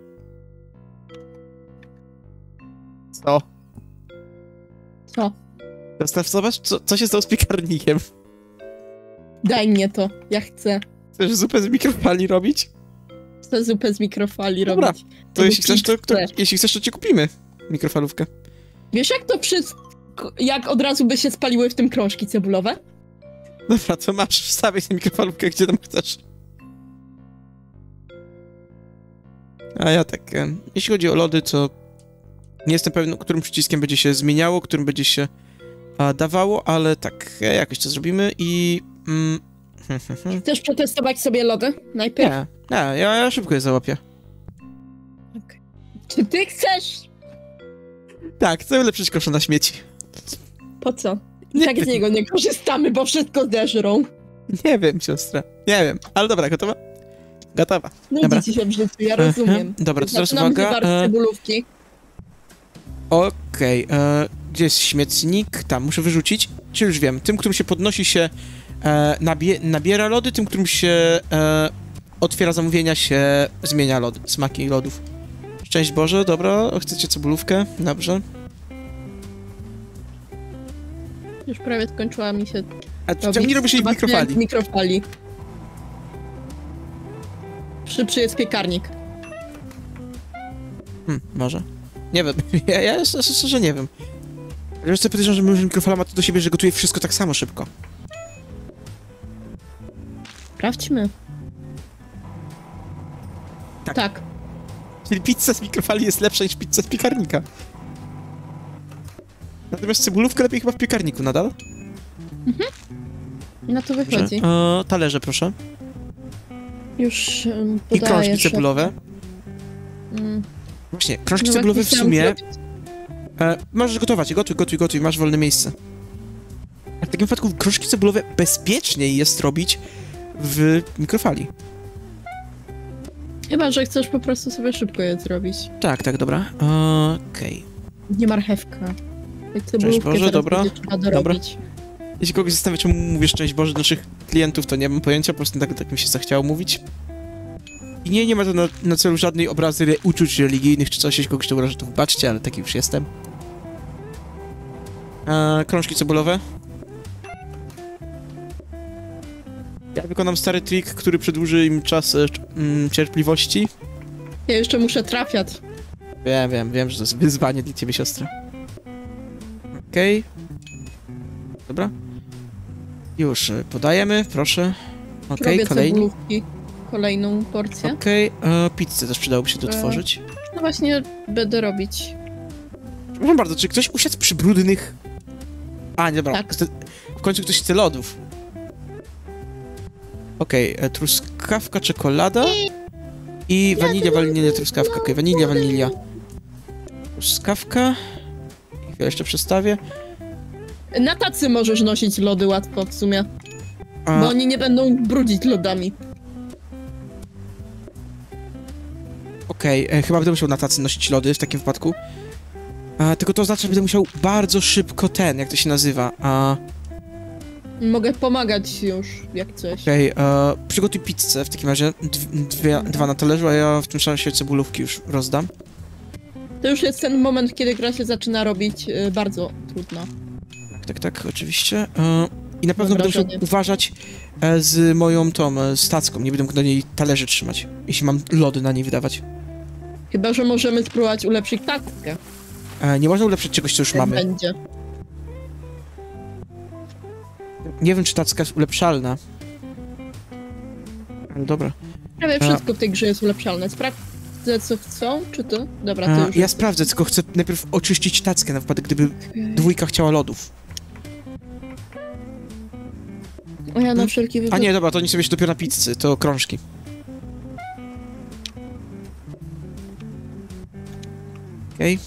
Speaker 1: Co?
Speaker 2: Co?
Speaker 1: Zostaw, zobacz, co się stało z piekarnikiem.
Speaker 2: Daj mnie to, ja chcę.
Speaker 1: Chcesz zupę z mikrofali robić?
Speaker 2: Chcę zupę z mikrofali
Speaker 1: Dobra,
Speaker 2: robić.
Speaker 1: To
Speaker 2: Albo
Speaker 1: jeśli chcesz, to
Speaker 2: pizzę.
Speaker 1: jeśli chcesz, to ci kupimy mikrofalówkę.
Speaker 2: Wiesz, jak to wszystko... Jak od razu by się spaliły w tym krążki cebulowe?
Speaker 1: Dobra, to masz, wstawiaj tę mikrofalówkę, gdzie tam chcesz. A ja tak, jeśli chodzi o lody, to nie jestem pewien, którym przyciskiem będzie się zmieniało, którym będzie się dawało, ale tak, jakoś to zrobimy i...
Speaker 2: Chcesz przetestować sobie lody najpierw?
Speaker 1: Nie, ja szybko je załapię.
Speaker 2: Okay. Czy ty chcesz?
Speaker 1: Tak, chcę ulepszyć kosza na śmieci.
Speaker 2: Po co?
Speaker 1: Nie
Speaker 2: Tak z
Speaker 1: wiem.
Speaker 2: niego nie korzystamy, bo wszystko zeżrą.
Speaker 1: Nie wiem, siostra, nie wiem, ale dobra, gotowa? Gotowa. Dobra.
Speaker 2: Nudzi ci się w życiu, ja rozumiem.
Speaker 1: Dobra, to teraz
Speaker 2: Zaczynam
Speaker 1: uwaga.
Speaker 2: wywar cebulówki.
Speaker 1: Okej, gdzie jest śmietnik? Tam, muszę wyrzucić. Czy już wiem, tym, którym się podnosi się nabiera lody, tym, którym się otwiera zamówienia się zmienia lody, smaki lodów. Szczęść Boże, dobra, chcecie cebulówkę? Dobrze.
Speaker 2: Już prawie skończyła mi się
Speaker 1: A czemu nie robisz jej w mikrofali?
Speaker 2: W mikrofali. Szybszy jest piekarnik.
Speaker 1: Może. Nie wiem, ja szczerze nie wiem. Ja już sobie podejrzewam, że może mikrofala ma to do siebie, że gotuje wszystko tak samo szybko.
Speaker 2: Sprawdźmy.
Speaker 1: Tak.
Speaker 2: Tak.
Speaker 1: Czyli pizza z mikrofali jest lepsza niż pizza z piekarnika. Natomiast cebulówkę lepiej chyba w piekarniku nadal.
Speaker 2: I na to wychodzi.
Speaker 1: Talerze, proszę.
Speaker 2: Już
Speaker 1: I
Speaker 2: podaję
Speaker 1: krążki
Speaker 2: szef.
Speaker 1: cebulowe.
Speaker 2: Mm.
Speaker 1: Właśnie, krążki
Speaker 2: No,
Speaker 1: cebulowe
Speaker 2: jak
Speaker 1: w
Speaker 2: chciałam
Speaker 1: sumie...
Speaker 2: zrobić.
Speaker 1: Możesz gotować, gotuj, masz wolne miejsce. A w takim wypadku krążki cebulowe bezpieczniej jest robić w mikrofali.
Speaker 2: Chyba, że chcesz po prostu sobie szybko je zrobić.
Speaker 1: Tak, dobra. Okej.
Speaker 2: Nie marchewka. Jak cebulówkę
Speaker 1: Boże,
Speaker 2: zaraz
Speaker 1: dobra,
Speaker 2: będzie trzeba dorobić.
Speaker 1: Jeśli kogoś zastanawia, czemu mówisz szczęść Boże do naszych klientów, to nie mam pojęcia, po prostu tak mi się zachciało mówić. I nie ma to na celu żadnej obrazy uczuć religijnych czy coś, jeśli kogoś to uraży, to wybaczcie, ale taki już jestem. Krążki cebulowe. Ja wykonam stary trik, który przedłuży im czas cierpliwości.
Speaker 2: Ja jeszcze muszę trafiać.
Speaker 1: Wiem, że to jest wyzwanie dla ciebie, siostra. Okej. Dobra. Już, podajemy, proszę. Okej,
Speaker 2: Robię
Speaker 1: kolejny.
Speaker 2: cebulówki. Kolejną porcję.
Speaker 1: Okej, pizzę też przydałoby się dotworzyć.
Speaker 2: No właśnie będę robić.
Speaker 1: Przepraszam bardzo, czy ktoś usiadł przy brudnych... A, nie, dobra.
Speaker 2: Tak.
Speaker 1: W końcu ktoś chce lodów. Okej, truskawka, czekolada i wanilia, truskawka. Okej, wanilia. Truskawka. Ja jeszcze przestawię.
Speaker 2: Na tacy możesz nosić lody łatwo w sumie.
Speaker 1: A,
Speaker 2: Bo oni nie będą brudzić lodami.
Speaker 1: Okej, chyba będę musiał na tacy nosić lody w takim wypadku. Tylko to oznacza, że będę musiał bardzo szybko jak to się nazywa.
Speaker 2: Mogę pomagać już, jak coś.
Speaker 1: Okej, przygotuj pizzę w takim razie. Dwa na talerzu, a ja w tym czasie cebulówki już rozdam.
Speaker 2: To już jest ten moment, kiedy gra się zaczyna robić bardzo trudno.
Speaker 1: Tak, oczywiście. I na pewno
Speaker 2: Mam
Speaker 1: będę musiał
Speaker 2: wrażenie.
Speaker 1: uważać z moją stacką. Nie będę mógł do niej talerzy trzymać, jeśli mam lody na niej wydawać.
Speaker 2: Chyba że możemy spróbować ulepszyć tackę.
Speaker 1: Nie można ulepszyć czegoś, co już
Speaker 2: Jak
Speaker 1: mamy.
Speaker 2: będzie.
Speaker 1: Nie wiem, czy tacka jest ulepszalna. Ale dobra.
Speaker 2: Prawie wszystko w tej grze jest ulepszalne. Sprawdzę, co chcą, czy to? Dobra, to już
Speaker 1: Ja
Speaker 2: jest.
Speaker 1: sprawdzę, tylko chcę najpierw oczyścić tackę na wypadek, gdyby dwójka chciała lodów.
Speaker 2: O ja na wszelki
Speaker 1: A
Speaker 2: wypadek.
Speaker 1: nie, dobra, to oni sobie się dopiero na pizzy, to krążki. Okej.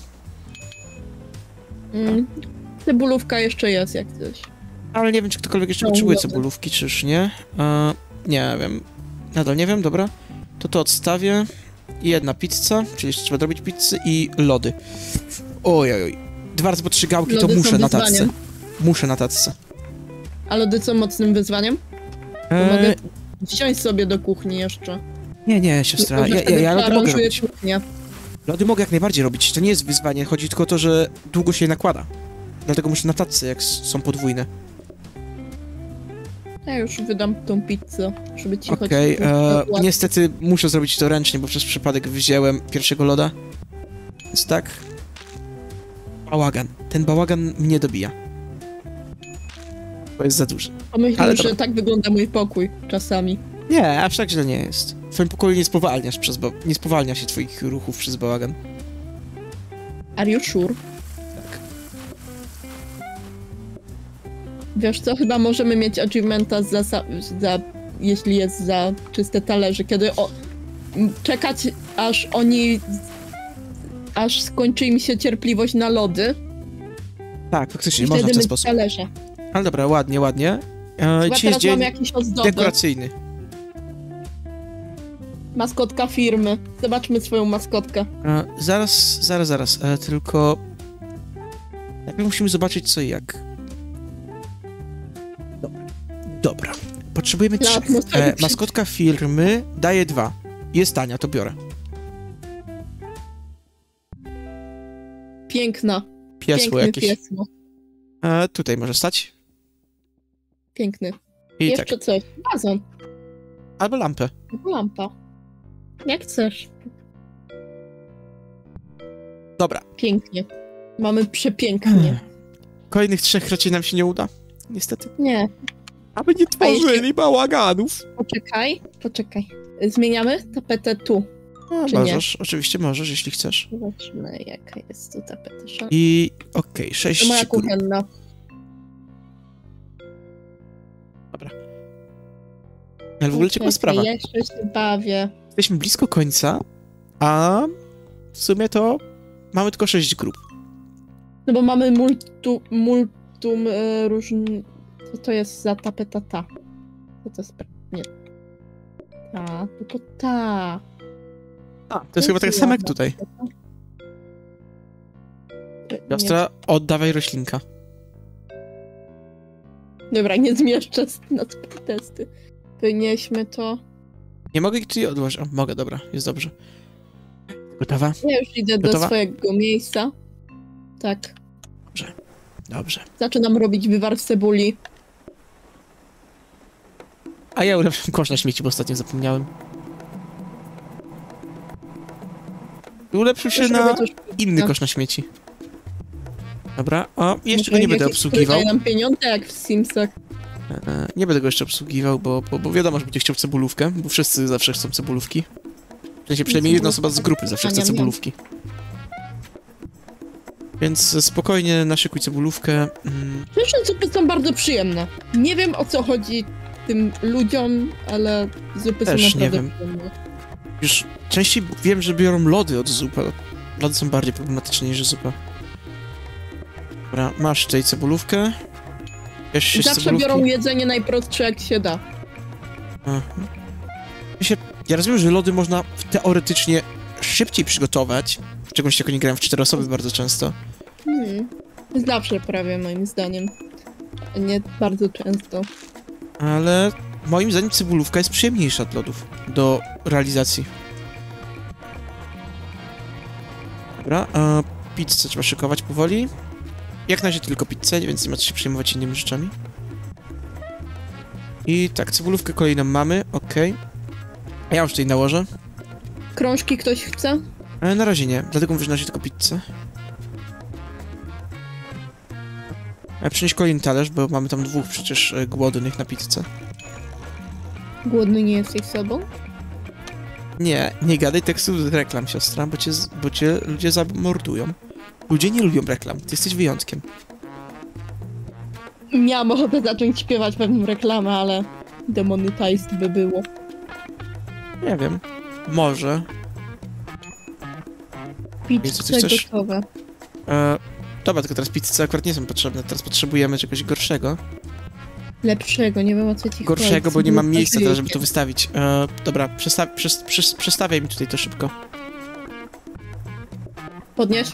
Speaker 2: Cebulówka jeszcze jest, jak coś.
Speaker 1: Ale nie wiem, czy ktokolwiek jeszcze
Speaker 2: No,
Speaker 1: potrzebuje
Speaker 2: lody.
Speaker 1: cebulówki, czy już nie. Nie wiem. Nadal nie wiem, dobra. To odstawię. I jedna pizza, czyli jeszcze trzeba zrobić pizzy i lody. Oj. 2 razy po 3 gałki, to
Speaker 2: Lody są
Speaker 1: muszę na tacce.
Speaker 2: wyzwaniem.
Speaker 1: Muszę na tacce.
Speaker 2: A lody są mocnym wyzwaniem? To mogę wziąć sobie do kuchni jeszcze.
Speaker 1: Nie, siostra,
Speaker 2: Tylko, że wtedy
Speaker 1: ja lody mogę
Speaker 2: aranżuję
Speaker 1: robić.
Speaker 2: kuchnię.
Speaker 1: Lody mogę jak najbardziej robić, to nie jest wyzwanie, chodzi tylko o to, że długo się je nakłada. Dlatego muszę na tacce, jak są podwójne.
Speaker 2: Ja już wydam tą pizzę, żeby ci
Speaker 1: Okej,
Speaker 2: choć...
Speaker 1: niestety muszę zrobić to ręcznie, bo przez przypadek wziąłem pierwszego loda. Więc tak. Bałagan. Ten bałagan mnie dobija. To jest za duży.
Speaker 2: Pomyślę,
Speaker 1: ale
Speaker 2: że
Speaker 1: dobra.
Speaker 2: tak wygląda mój pokój czasami.
Speaker 1: Nie, aż tak źle nie jest. W twoim pokoju nie spowalnia się twoich ruchów przez bałagan.
Speaker 2: Are you sure?
Speaker 1: Tak.
Speaker 2: Wiesz co, chyba możemy mieć achievementa jeśli jest za czyste talerze, kiedy czekać aż skończy im się cierpliwość na lody
Speaker 1: Tak, faktycznie,
Speaker 2: i
Speaker 1: można w
Speaker 2: wtedy
Speaker 1: ten
Speaker 2: myć
Speaker 1: sposób.
Speaker 2: talerze.
Speaker 1: Ale dobra, ładnie.
Speaker 2: Chyba
Speaker 1: Dzisiaj jest
Speaker 2: teraz
Speaker 1: dzień
Speaker 2: mamy jakieś ozdoby.
Speaker 1: dekoracyjny.
Speaker 2: Maskotka firmy. Zobaczmy swoją maskotkę.
Speaker 1: Zaraz. Tylko... Najpierw musimy zobaczyć co i jak. Dobra. Potrzebujemy
Speaker 2: Dla
Speaker 1: 3.
Speaker 2: atmosfery
Speaker 1: Maskotka firmy daje 2. Jest tania, to biorę.
Speaker 2: Piękna.
Speaker 1: Piesło
Speaker 2: Piękny
Speaker 1: jakieś.
Speaker 2: piesło.
Speaker 1: Tutaj może stać.
Speaker 2: Piękny.
Speaker 1: I
Speaker 2: Jeszcze
Speaker 1: tak.
Speaker 2: coś. Wazon.
Speaker 1: Albo lampę.
Speaker 2: Albo lampa. Jak chcesz.
Speaker 1: Dobra.
Speaker 2: Pięknie. Mamy przepięknie.
Speaker 1: Kolejnych 3 raczej nam się nie uda. Niestety.
Speaker 2: Nie.
Speaker 1: Aby nie
Speaker 2: A jeśli-
Speaker 1: tworzyli bałaganów.
Speaker 2: Poczekaj. Zmieniamy tapetę tu. Czy nie?
Speaker 1: Możesz, oczywiście możesz, jeśli chcesz.
Speaker 2: Zobaczmy, jaka jest tu tapeta.
Speaker 1: I okej, 6
Speaker 2: To moja
Speaker 1: grup.
Speaker 2: kuchenna.
Speaker 1: Ale w ogóle ciekawa sprawa.
Speaker 2: Ja jeszcze się bawię.
Speaker 1: Jesteśmy blisko końca, a w sumie to mamy tylko 6 grup.
Speaker 2: No bo mamy multum różnych... Co to jest za tapeta ta? Co to jest... Nie. Ta, tylko ta.
Speaker 1: To jest chyba tak samo jak
Speaker 2: ładna
Speaker 1: tutaj.
Speaker 2: tapeta. Nie.
Speaker 1: Siostra, oddawaj roślinka.
Speaker 2: Dobra, nie zmieszczę na testy. Wynieśmy to.
Speaker 1: Nie mogę ich tutaj odłożyć. O, mogę, dobra, jest dobrze. Gotowa?
Speaker 2: Ja już idę
Speaker 1: Gotowa?
Speaker 2: do swojego miejsca. Tak.
Speaker 1: Dobrze.
Speaker 2: Zaczynam robić wywar z cebuli.
Speaker 1: A ja ulepszam kosz na śmieci, bo ostatnio zapomniałem. Ulepszył się
Speaker 2: Już
Speaker 1: na
Speaker 2: robię coś
Speaker 1: inny
Speaker 2: pięknego.
Speaker 1: kosz na śmieci. Dobra, o, jeszcze
Speaker 2: Może
Speaker 1: go nie będę
Speaker 2: jakieś
Speaker 1: obsługiwał.
Speaker 2: daje nam pieniądze jak w Simsach.
Speaker 1: Nie będę go jeszcze obsługiwał, bo wiadomo, że będzie chciał cebulówkę, bo wszyscy zawsze chcą cebulówki. W sensie przynajmniej jedna osoba z grupy zawsze chce cebulówki. Więc spokojnie naszykuj cebulówkę.
Speaker 2: Zresztą zupy są bardzo przyjemne. Nie wiem o co chodzi tym ludziom, ale zupy
Speaker 1: Też
Speaker 2: są
Speaker 1: nie
Speaker 2: naprawdę
Speaker 1: wiem.
Speaker 2: przyjemne.
Speaker 1: Już częściej wiem, że biorą lody od zupy. Lody są bardziej problematyczne niż zupa. Dobra, masz tutaj cebulówkę. Wiesz się z
Speaker 2: Zawsze
Speaker 1: cebulówki?
Speaker 2: biorą jedzenie najprostsze jak się da.
Speaker 1: Aha. Ja rozumiem, że lody można teoretycznie szybciej przygotować. W szczególności jak oni grają w 4 osoby bardzo często.
Speaker 2: Zawsze prawie moim zdaniem. Nie bardzo często.
Speaker 1: Ale moim zdaniem cebulówka jest przyjemniejsza od lodów do realizacji. Dobra, a pizzę trzeba szykować powoli. Jak na razie tylko pizzę, więc nie ma co się przejmować innymi rzeczami. I tak, cebulówkę kolejną mamy, okej. Ja już tutaj nałożę.
Speaker 2: Krążki ktoś chce?
Speaker 1: Ale na razie nie, dlatego mówię, że na razie tylko pizzę. Przynieś kolejny talerz, bo mamy tam 2 przecież głodnych na pizzę.
Speaker 2: Głodny nie jesteś sobą?
Speaker 1: Nie gadaj tekstu z reklam, siostra, bo cię ludzie zamordują. Ludzie nie lubią reklam, ty jesteś wyjątkiem.
Speaker 2: Miałam ochotę zacząć śpiewać pewną reklamę, ale demonetized by było.
Speaker 1: Nie wiem, może. Jezu, ty
Speaker 2: Pizze
Speaker 1: chcesz?
Speaker 2: gotowe.
Speaker 1: Dobra, tylko teraz pizze akurat nie są potrzebne, teraz potrzebujemy czegoś gorszego.
Speaker 2: Lepszego, nie wiem o co ci
Speaker 1: Gorszego,
Speaker 2: chodzi.
Speaker 1: bo nie mam miejsca teraz,
Speaker 2: Żyjecie.
Speaker 1: żeby to wystawić. Dobra, przestawiaj mi tutaj to szybko.
Speaker 2: Podnieś?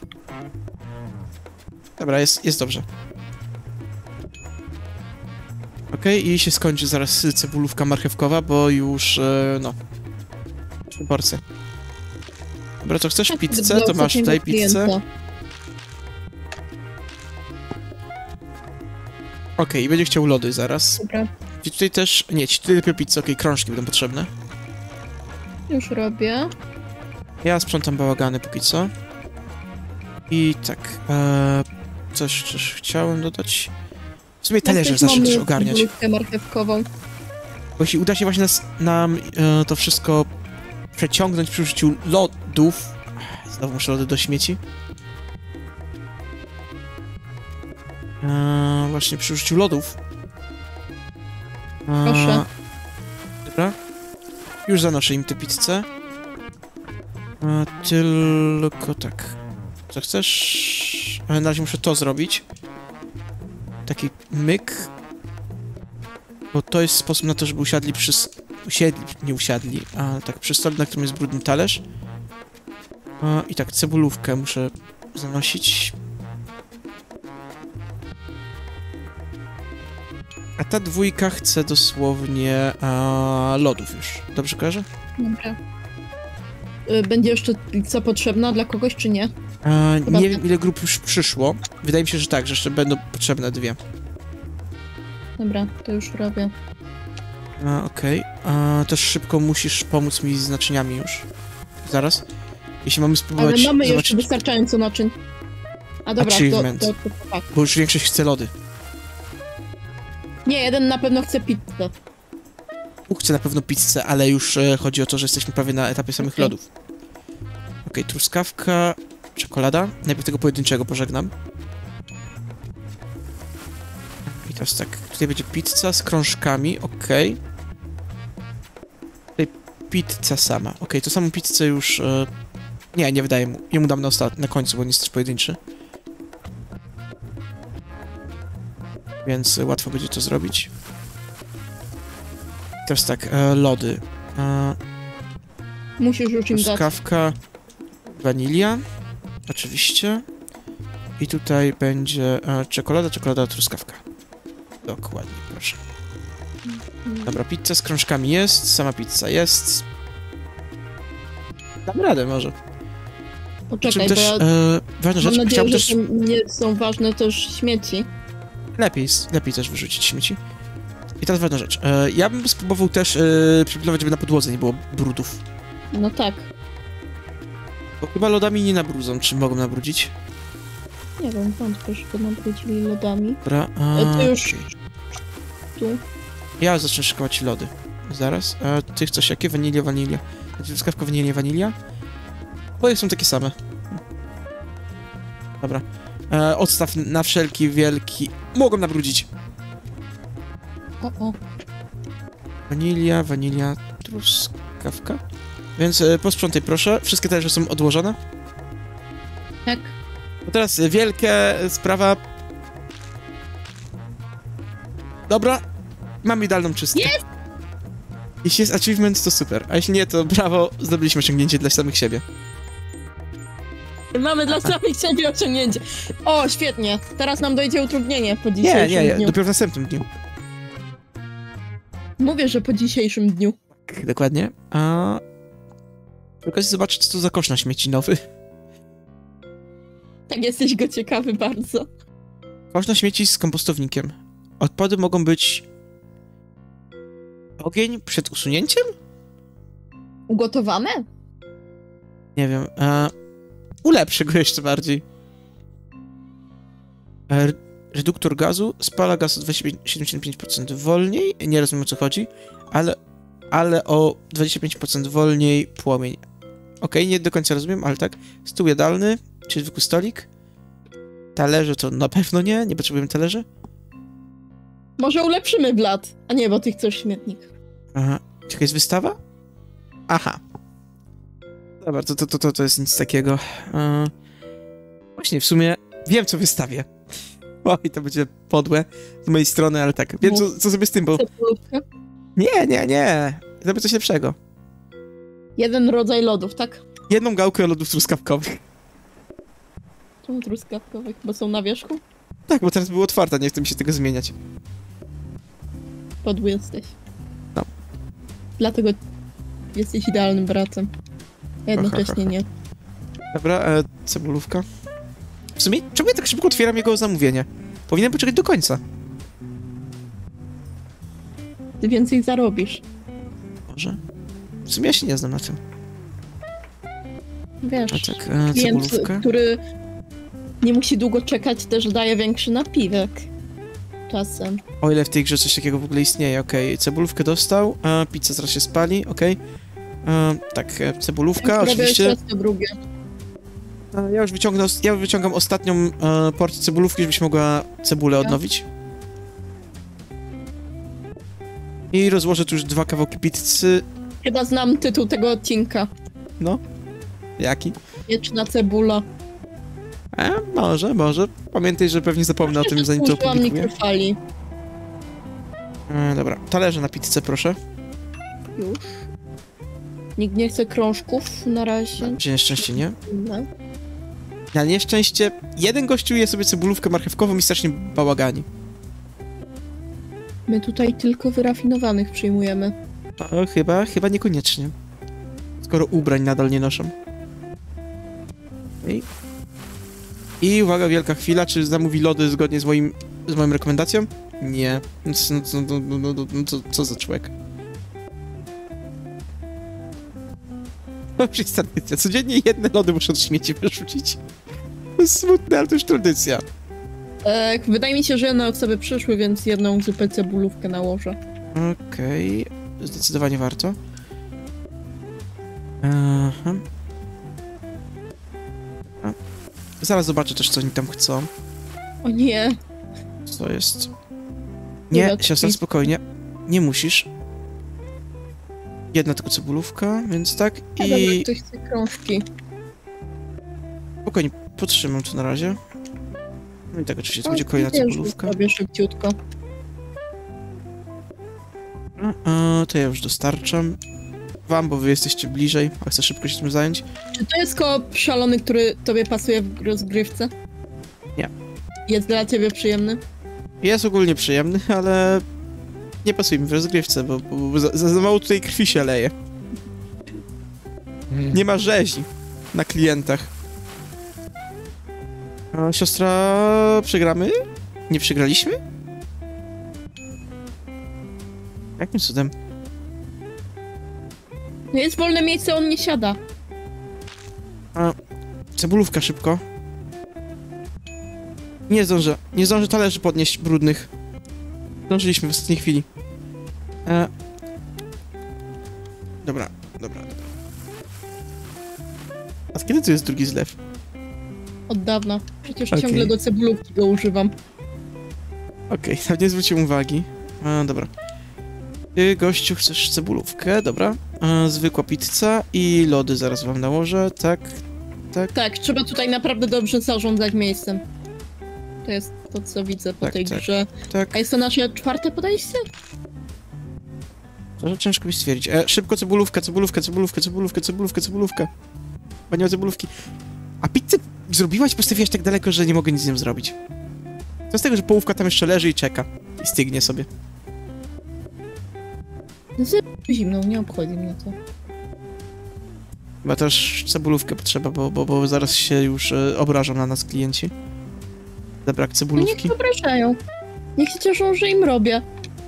Speaker 1: Dobra, jest dobrze. Okej, i się skończy zaraz cebulówka marchewkowa, bo już, no... porcje. Dobra, to chcesz pizzę, to masz tutaj pizzę. Okej, i będzie chciał lody zaraz.
Speaker 2: Dobra,
Speaker 1: I tutaj też... Nie, ci tutaj lepiej pizzę, okej, krążki będą potrzebne.
Speaker 2: już robię.
Speaker 1: Ja sprzątam bałagany póki co. I tak, coś chciałem dodać. W sumie talerze zacznę też ogarniać.
Speaker 2: Cebulówkę marchewkową.
Speaker 1: Bo jeśli uda się właśnie nam to wszystko przeciągnąć przy użyciu lodów... Znowu muszę lody do śmieci. Właśnie przy użyciu lodów.
Speaker 2: Proszę.
Speaker 1: Dobra. Już zanoszę im tę pizzę. Tylko tak. Co chcesz? Na razie muszę to zrobić. Taki myk. Bo to jest sposób na to, żeby usiadli, nie usiadli, a tak przy stole, na którym jest brudny talerz. I tak, cebulówkę muszę zanosić. A ta dwójka chce dosłownie lodów już. Dobrze kojarzę?
Speaker 2: Dobra. Będzie jeszcze pizza potrzebna dla kogoś, czy nie?
Speaker 1: Nie wiem, ile grup już przyszło. Wydaje mi się, że tak, że jeszcze będą potrzebne 2.
Speaker 2: Dobra, to już robię.
Speaker 1: Okej. Też szybko musisz pomóc mi z naczyniami już. Zaraz. Jeśli mamy spróbować...
Speaker 2: Ale mamy
Speaker 1: zobaczyć...
Speaker 2: jeszcze wystarczająco naczyń. A dobra,
Speaker 1: Achievement.
Speaker 2: to tak.
Speaker 1: Bo już większość chce lody.
Speaker 2: Nie, jeden na pewno chce pizzę.
Speaker 1: Chcę na pewno pizzę, ale już chodzi o to, że jesteśmy prawie na etapie samych
Speaker 2: Okej.
Speaker 1: lodów. Okej, truskawka, czekolada. Najpierw tego pojedynczego pożegnam. I teraz tak, tutaj będzie pizza z krążkami, okej. Tutaj pizza sama. Okej, to samą pizzę już... Nie wydaję mu. Jemu dam na końcu, bo nie jest też pojedynczy. Więc łatwo będzie to zrobić. Teraz tak, lody.
Speaker 2: Musisz już im dać.
Speaker 1: Truskawka, wanilia, oczywiście. I tutaj będzie czekolada, truskawka. Dokładnie, proszę. Dobra, pizza z krążkami jest, sama pizza jest. Dam radę może.
Speaker 2: Poczekaj,
Speaker 1: Czym też,
Speaker 2: bo ja
Speaker 1: ważna rzecz,
Speaker 2: mam nadzieję,
Speaker 1: chciałbym
Speaker 2: że
Speaker 1: też...
Speaker 2: to nie są ważne też śmieci.
Speaker 1: Lepiej też wyrzucić śmieci. I teraz ważna rzecz. Ja bym spróbował też przypilnować, żeby na podłodze nie było brudów.
Speaker 2: No tak.
Speaker 1: Bo chyba lodami nie nabrudzą, czy mogą nabrudzić?
Speaker 2: Nie wiem, wątpię, żeby nabrudzili lodami.
Speaker 1: Dobra,
Speaker 2: To już
Speaker 1: okej.
Speaker 2: tu.
Speaker 1: Ja zacznę szykować lody. Zaraz. Ty chcesz jakie? Wanilia. Truskawka, wanilia. Oboje są takie same. Dobra. Odstaw na wszelki wielki... Mogą nabrudzić.
Speaker 2: O.
Speaker 1: Wanilia, truskawka. Więc posprzątaj proszę. Wszystkie talerze są odłożone.
Speaker 2: Tak.
Speaker 1: No teraz wielka sprawa. Dobra, mam idealną czystkę.
Speaker 2: Jest!
Speaker 1: Jeśli jest achievement, to super, a jeśli nie, to brawo, zdobyliśmy osiągnięcie dla samych siebie.
Speaker 2: Mamy dla samych siebie osiągnięcie. O, świetnie. Teraz nam dojdzie utrudnienie po dzisiejszym
Speaker 1: Nie,
Speaker 2: dniu.
Speaker 1: dopiero w następnym dniu.
Speaker 2: Mówię, że po dzisiejszym dniu.
Speaker 1: Tak, dokładnie. A... Tylko zobaczyć, co to za kosz na śmieci nowy.
Speaker 2: Tak, jesteś go ciekawy bardzo.
Speaker 1: Kosz na śmieci z kompostownikiem. Odpady mogą być... Ogień przed usunięciem?
Speaker 2: Ugotowane?
Speaker 1: Nie wiem. Ulepszy go jeszcze bardziej. Reduktor gazu spala gaz o 75% wolniej. Nie rozumiem, o co chodzi, ale o 25% wolniej płomień. Okej, nie do końca rozumiem, ale tak. Stół jadalny, czy zwykły stolik. Talerze to na pewno nie potrzebujemy talerzy.
Speaker 2: Może ulepszymy blat. A nie, bo ty chcesz śmietnik.
Speaker 1: Aha. Jaka jest wystawa? Aha. Dobra, to jest nic takiego. Właśnie, w sumie wiem, co wystawię. Oj, to będzie podłe z mojej strony, ale tak. Wiem, co sobie z tym, bo...
Speaker 2: Cebulówka?
Speaker 1: Nie. Zrobię coś lepszego.
Speaker 2: Jeden rodzaj lodów, tak?
Speaker 1: Jedną gałkę lodów truskawkowych.
Speaker 2: Czemu truskawkowych? Bo są na wierzchu?
Speaker 1: Tak, bo teraz była otwarta, nie chcę mi się tego zmieniać.
Speaker 2: Podły jesteś.
Speaker 1: No.
Speaker 2: Dlatego jesteś idealnym bratem. A jednocześnie nie.
Speaker 1: Dobra, cebulówka. W sumie, czemu ja tak szybko otwieram jego zamówienie? Powinienem poczekać do końca.
Speaker 2: Ty więcej zarobisz.
Speaker 1: Może. W sumie ja się nie znam na tym.
Speaker 2: Wiesz,
Speaker 1: A tak,
Speaker 2: klient,
Speaker 1: cebulówkę.
Speaker 2: który nie musi długo czekać, też daje większy napiwek. Czasem.
Speaker 1: O ile w tej grze coś takiego w ogóle istnieje, okej. Cebulówkę dostał, pizza zaraz się spali, okej. Tak, cebulówka, oczywiście.
Speaker 2: Ciasto drugie.
Speaker 1: Ja już wyciągam ostatnią porcję cebulówki, żebyś mogła cebulę odnowić. I rozłożę tu już 2 kawałki pizzy.
Speaker 2: Chyba znam tytuł tego odcinka.
Speaker 1: No. Jaki?
Speaker 2: Wieczna cebula.
Speaker 1: Może. Pamiętaj, że pewnie zapomnę o tym, zanim to
Speaker 2: Użyłam
Speaker 1: opublikuję.
Speaker 2: mikrofali.
Speaker 1: Dobra, talerze na pizzę, proszę.
Speaker 2: Już. Nikt nie chce krążków na razie.
Speaker 1: Gdzie nieszczęście nie?
Speaker 2: No.
Speaker 1: Na nieszczęście jeden gościu je sobie cebulówkę marchewkową i strasznie bałagani.
Speaker 2: My tutaj tylko wyrafinowanych przyjmujemy.
Speaker 1: Chyba niekoniecznie. Skoro ubrań nadal nie noszą. I uwaga, wielka chwila, czy zamówi lody zgodnie z moją rekomendacją? Nie. Co za człowiek? To już jest tradycja. Codziennie jedne lody muszę od śmieci wyrzucić. To jest smutne, ale to już tradycja.
Speaker 2: Wydaje mi się, że jedne osoby przyszły, więc jedną zupę cebulówkę nałożę.
Speaker 1: Okej. Zdecydowanie warto. Aha. Zaraz zobaczę też, co oni tam chcą.
Speaker 2: O nie.
Speaker 1: Co jest? Nie, siostra, spokojnie. Nie musisz. Jedna tylko cebulówka, więc tak.
Speaker 2: Dobra,
Speaker 1: I
Speaker 2: ktoś chce krążki.
Speaker 1: spokojnie, podtrzymam to na razie. No i tak oczywiście to będzie kolejna
Speaker 2: Ja już
Speaker 1: cebulówka.
Speaker 2: robię szybciutko.
Speaker 1: To ja już dostarczam wam, bo wy jesteście bliżej, a chcę szybko się tym zająć.
Speaker 2: Czy to jest koop szalony, który tobie pasuje w rozgrywce?
Speaker 1: Nie.
Speaker 2: Jest dla ciebie przyjemny?
Speaker 1: Jest ogólnie przyjemny, ale nie pasuje mi w rozgrywce, bo za mało tutaj krwi się leje. Nie ma rzezi na klientach. A siostra, przegramy? Nie przegraliśmy? Jakim cudem?
Speaker 2: No jest wolne miejsce, on nie siada.
Speaker 1: Cebulówka szybko. Nie zdążę talerzy podnieść brudnych. Zdążyliśmy w ostatniej chwili. Dobra. A kiedy to jest drugi zlew?
Speaker 2: Od dawna. Przecież
Speaker 1: Okej.
Speaker 2: ciągle do cebulówki go używam.
Speaker 1: Okej, nie zwróciłem uwagi. Dobra. Ty, gościu, chcesz cebulówkę, dobra. Zwykła pizza i lody zaraz wam nałożę, tak, tak.
Speaker 2: Tak, trzeba tutaj naprawdę dobrze zarządzać miejscem. To jest to, co widzę po
Speaker 1: Tak,
Speaker 2: tej
Speaker 1: tak,
Speaker 2: grze.
Speaker 1: tak.
Speaker 2: A jest to nasze 4. podejście?
Speaker 1: To ciężko mi stwierdzić. Szybko cebulówkę, cebulówkę, cebulówkę, cebulówkę, cebulówkę, cebulówkę. Bo nie ma cebulówki. A pizzę zrobiłaś, postawiłaś tak daleko, że nie mogę nic z nią zrobić. To z tego, że połówka tam jeszcze leży i czeka. I stygnie sobie.
Speaker 2: Zimną, nie obchodzi mnie to.
Speaker 1: Chyba też cebulówkę potrzeba, bo zaraz się już obrażą na nas klienci. Za brak
Speaker 2: No niech
Speaker 1: cebulówki.
Speaker 2: się obrażają. Niech się cieszą, że im robię.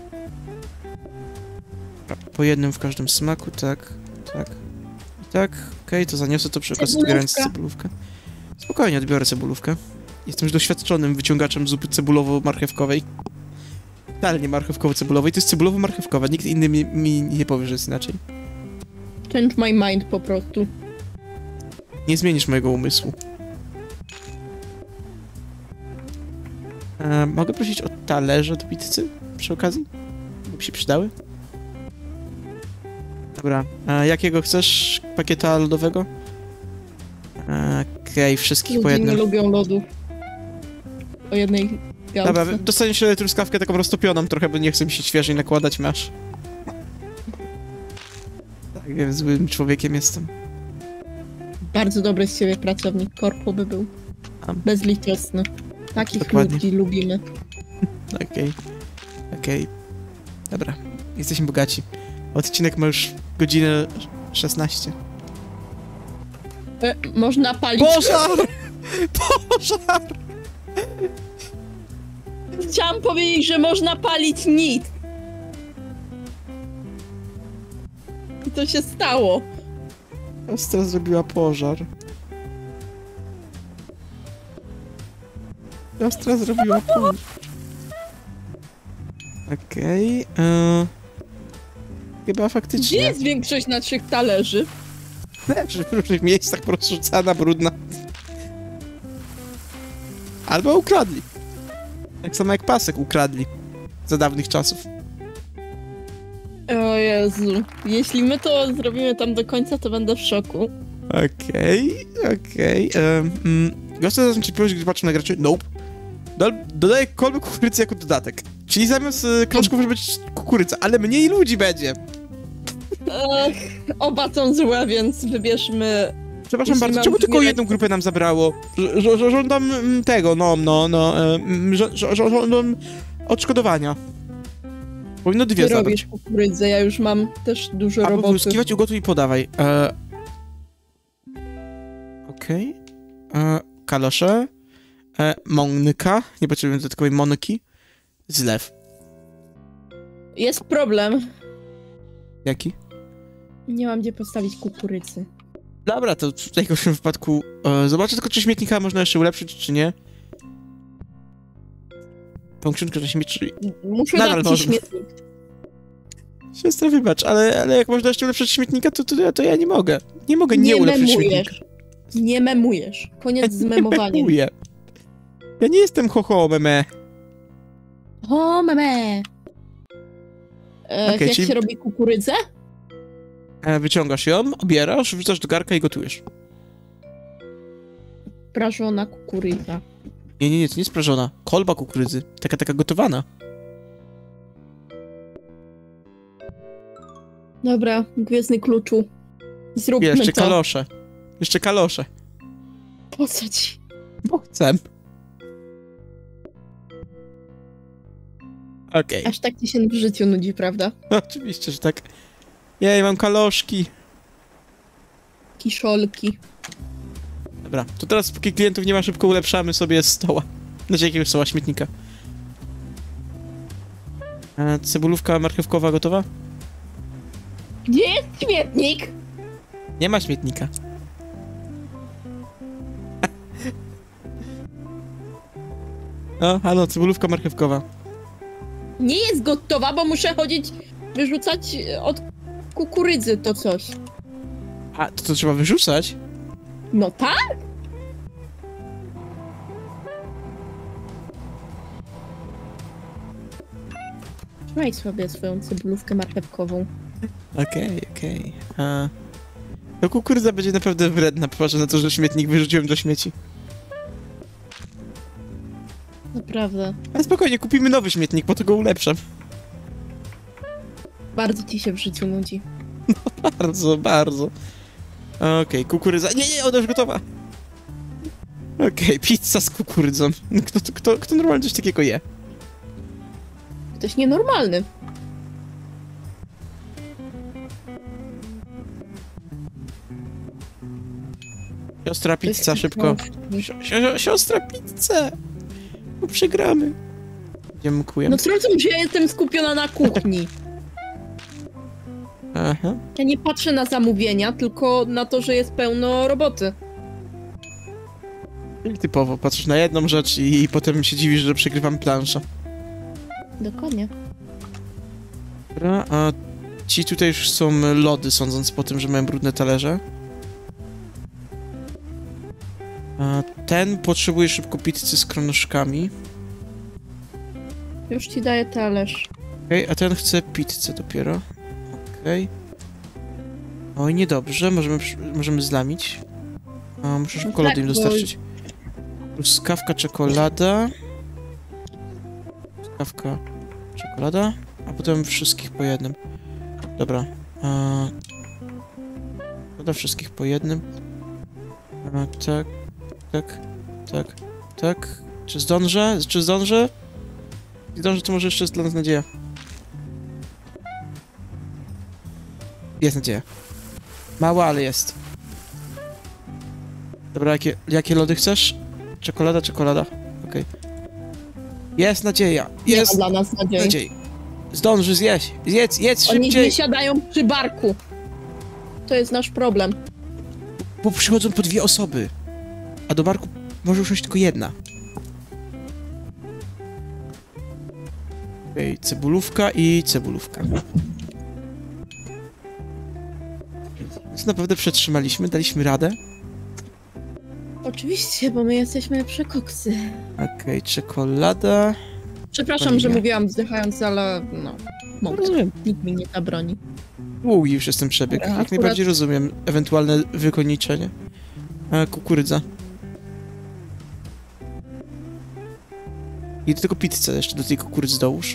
Speaker 1: Po jednym w każdym smaku, tak, tak. I tak, okej, to zaniosę to przy okazji
Speaker 2: Cebulówka.
Speaker 1: odbierając cebulówkę. Spokojnie, odbiorę cebulówkę. Jestem już doświadczonym wyciągaczem zupy cebulowo-marchewkowej. Totalnie marchewkowo-cebulowej, to jest cebulowo-marchewkowa, nikt inny mi nie powie, że jest inaczej.
Speaker 2: Change my mind po prostu.
Speaker 1: Nie zmienisz mojego umysłu. Mogę prosić o talerze do pizzy przy okazji? By się przydały? Dobra, jakiego chcesz pakieta lodowego? Okej, wszystkich po
Speaker 2: Ludzie nie
Speaker 1: jednym.
Speaker 2: lubią lodów. O jednej gałce.
Speaker 1: Dobra, dostaniesz truskawkę taką roztopioną trochę, bo nie chcę mi się świeżej nakładać, masz. Tak, wiem, złym człowiekiem jestem.
Speaker 2: Bardzo dobry z ciebie pracownik. Korpo by był.
Speaker 1: A.
Speaker 2: Bezlitosny. Takich
Speaker 1: Dokładnie.
Speaker 2: ludzi lubimy.
Speaker 1: Okej. Okej. Dobra, jesteśmy bogaci. Odcinek ma już godzinę 16.
Speaker 2: Można palić.
Speaker 1: Pożar! Pożar!
Speaker 2: Chciałam powiedzieć, że można palić nic. I to się stało.
Speaker 1: Ostra zrobiła pożar. Ostra zrobiła pożar. Okej. Chyba
Speaker 2: Gdzie
Speaker 1: faktycznie.
Speaker 2: jest większość naszych talerzy?
Speaker 1: Leży w różnych miejscach porozrzucana, brudna. Albo ukradli. Tak samo jak pasek ukradli. Za dawnych czasów.
Speaker 2: O Jezu. Jeśli my to zrobimy tam do końca, to będę w szoku.
Speaker 1: Okej. Ja chcę zaznaczyć powiedzieć, gdy patrzę na graczy. Nope. Dodaję kolbę kukurydzy jako dodatek. Czyli zamiast krążków może być kukurydza, ale mniej ludzi będzie.
Speaker 2: Oba są złe, więc wybierzmy...
Speaker 1: Przepraszam
Speaker 2: Jeśli
Speaker 1: bardzo,
Speaker 2: mam
Speaker 1: czemu tylko
Speaker 2: wybierać-
Speaker 1: jedną grupę nam zabrało? Żądam tego, żądam odszkodowania. Powinno dwie
Speaker 2: Ty
Speaker 1: zabrać.
Speaker 2: robisz kukurydzę, ja już mam też dużo
Speaker 1: Albo
Speaker 2: roboty.
Speaker 1: wyłuskiwać, ugotuj i podawaj. Okej. Kalosze. Mąka. Nie potrzebuję dodatkowej mąki. Zlew.
Speaker 2: Jest problem.
Speaker 1: Jaki?
Speaker 2: Nie mam gdzie postawić kukurydzy.
Speaker 1: Dobra, to w najgorszym wypadku zobaczę tylko, czy śmietnika można jeszcze ulepszyć, czy nie. Tą książkę na śmieci...
Speaker 2: Muszę
Speaker 1: Nadal
Speaker 2: dać ci
Speaker 1: można.
Speaker 2: śmietnik.
Speaker 1: Siostra, wybacz, ale jak można jeszcze ulepszyć śmietnika, to ja nie mogę. Nie mogę nie ulepszyć śmietnika.
Speaker 2: memujesz. Nie memujesz. Koniec z
Speaker 1: Nie
Speaker 2: memowaniem.
Speaker 1: memuję. Ja nie jestem ho meme.
Speaker 2: O, meme!
Speaker 1: Okej,
Speaker 2: Jak
Speaker 1: czyli-
Speaker 2: się robi kukurydzę?
Speaker 1: Wyciągasz ją, obierasz, wrzucasz do garka i gotujesz.
Speaker 2: Prażona kukurydza.
Speaker 1: Nie, to nie jest prażona. Kolba kukurydzy. Taka gotowana.
Speaker 2: Dobra, gwiezdny kluczu. Zróbmy
Speaker 1: Jeszcze
Speaker 2: to.
Speaker 1: kalosze. Jeszcze kalosze.
Speaker 2: Po co ci?
Speaker 1: Bo chcę. Okej.
Speaker 2: Aż tak ci się w życiu nudzi, prawda?
Speaker 1: Oczywiście, że tak. Jej, mam kaloszki.
Speaker 2: Kiszolki.
Speaker 1: Dobra, to teraz póki klientów nie ma, szybko ulepszamy sobie stoła. Znaczy jakiegoś stoła, śmietnika. Cebulówka marchewkowa gotowa?
Speaker 2: Gdzie jest śmietnik?
Speaker 1: Nie ma śmietnika. O, halo, cebulówka marchewkowa.
Speaker 2: Nie jest gotowa, bo muszę chodzić, wyrzucać od kukurydzy to coś.
Speaker 1: A, to trzeba wyrzucać?
Speaker 2: No tak? Trzymaj sobie swoją cebulówkę marchewkową.
Speaker 1: Okej. To kukurydza będzie naprawdę wredna, popatrzę na to, że śmietnik wyrzuciłem do śmieci.
Speaker 2: Naprawdę.
Speaker 1: Ale spokojnie, kupimy nowy śmietnik, po to go ulepszam.
Speaker 2: Bardzo ci się w życiu nudzi.
Speaker 1: Bardzo. Okej, kukurydza. Nie, ona już gotowa. Okej, pizza z kukurydzą. Kto normalnie coś takiego je?
Speaker 2: Ktoś nienormalny.
Speaker 1: Siostra pizza, szybko. Siostra pizza! Bo przegramy. Dziękuję.
Speaker 2: No zrozum, że ja jestem skupiona na kuchni.
Speaker 1: Aha.
Speaker 2: Ja nie patrzę na zamówienia, tylko na to, że jest pełno roboty.
Speaker 1: I typowo, patrzysz na jedną rzecz i potem się dziwisz, że przegrywam planszę.
Speaker 2: Dokładnie.
Speaker 1: Dobra, a ci tutaj już są lody, sądząc po tym, że mają brudne talerze. A ten potrzebuje szybko pizzy z kronuszkami.
Speaker 2: Już ci daję talerz.
Speaker 1: Okej, a ten chce pizzę dopiero. Okej. Oj, niedobrze, możemy zlamić. A, muszę szybko lody im dostarczyć. Truskawka, czekolada. Truskawka, czekolada. A potem wszystkich po jednym. Dobra. Dobra, wszystkich po jednym. Tak. Czy zdążę? Nie zdążę, to może jeszcze jest dla nas nadzieja. Jest nadzieja. Mała, ale jest. Dobra, jakie lody chcesz? Czekolada. Okej. Jest nadzieja. Jest
Speaker 2: Nie ma dla nas nadziei.
Speaker 1: Zdąży zjeść. Jedz
Speaker 2: Oni
Speaker 1: szybciej.
Speaker 2: nie siadają przy barku. To jest nasz problem.
Speaker 1: Bo przychodzą po 2 osoby. A do barku może usiąść tylko jedna. Okej, cebulówka i cebulówka. Więc naprawdę przetrzymaliśmy, daliśmy radę.
Speaker 2: Oczywiście, bo my jesteśmy przekoksy.
Speaker 1: Okej, czekolada.
Speaker 2: Przepraszam, że mówiłam wzdychając, ale no, mogę.
Speaker 1: Rozumiem.
Speaker 2: Nikt mi nie zabroni.
Speaker 1: Długi już jest ten przebieg.
Speaker 2: Dobra,
Speaker 1: Jak
Speaker 2: akurat-
Speaker 1: najbardziej rozumiem ewentualne wykończenie. Kukurydza. I do tego pizzę jeszcze do tej kukurydzy dołóż.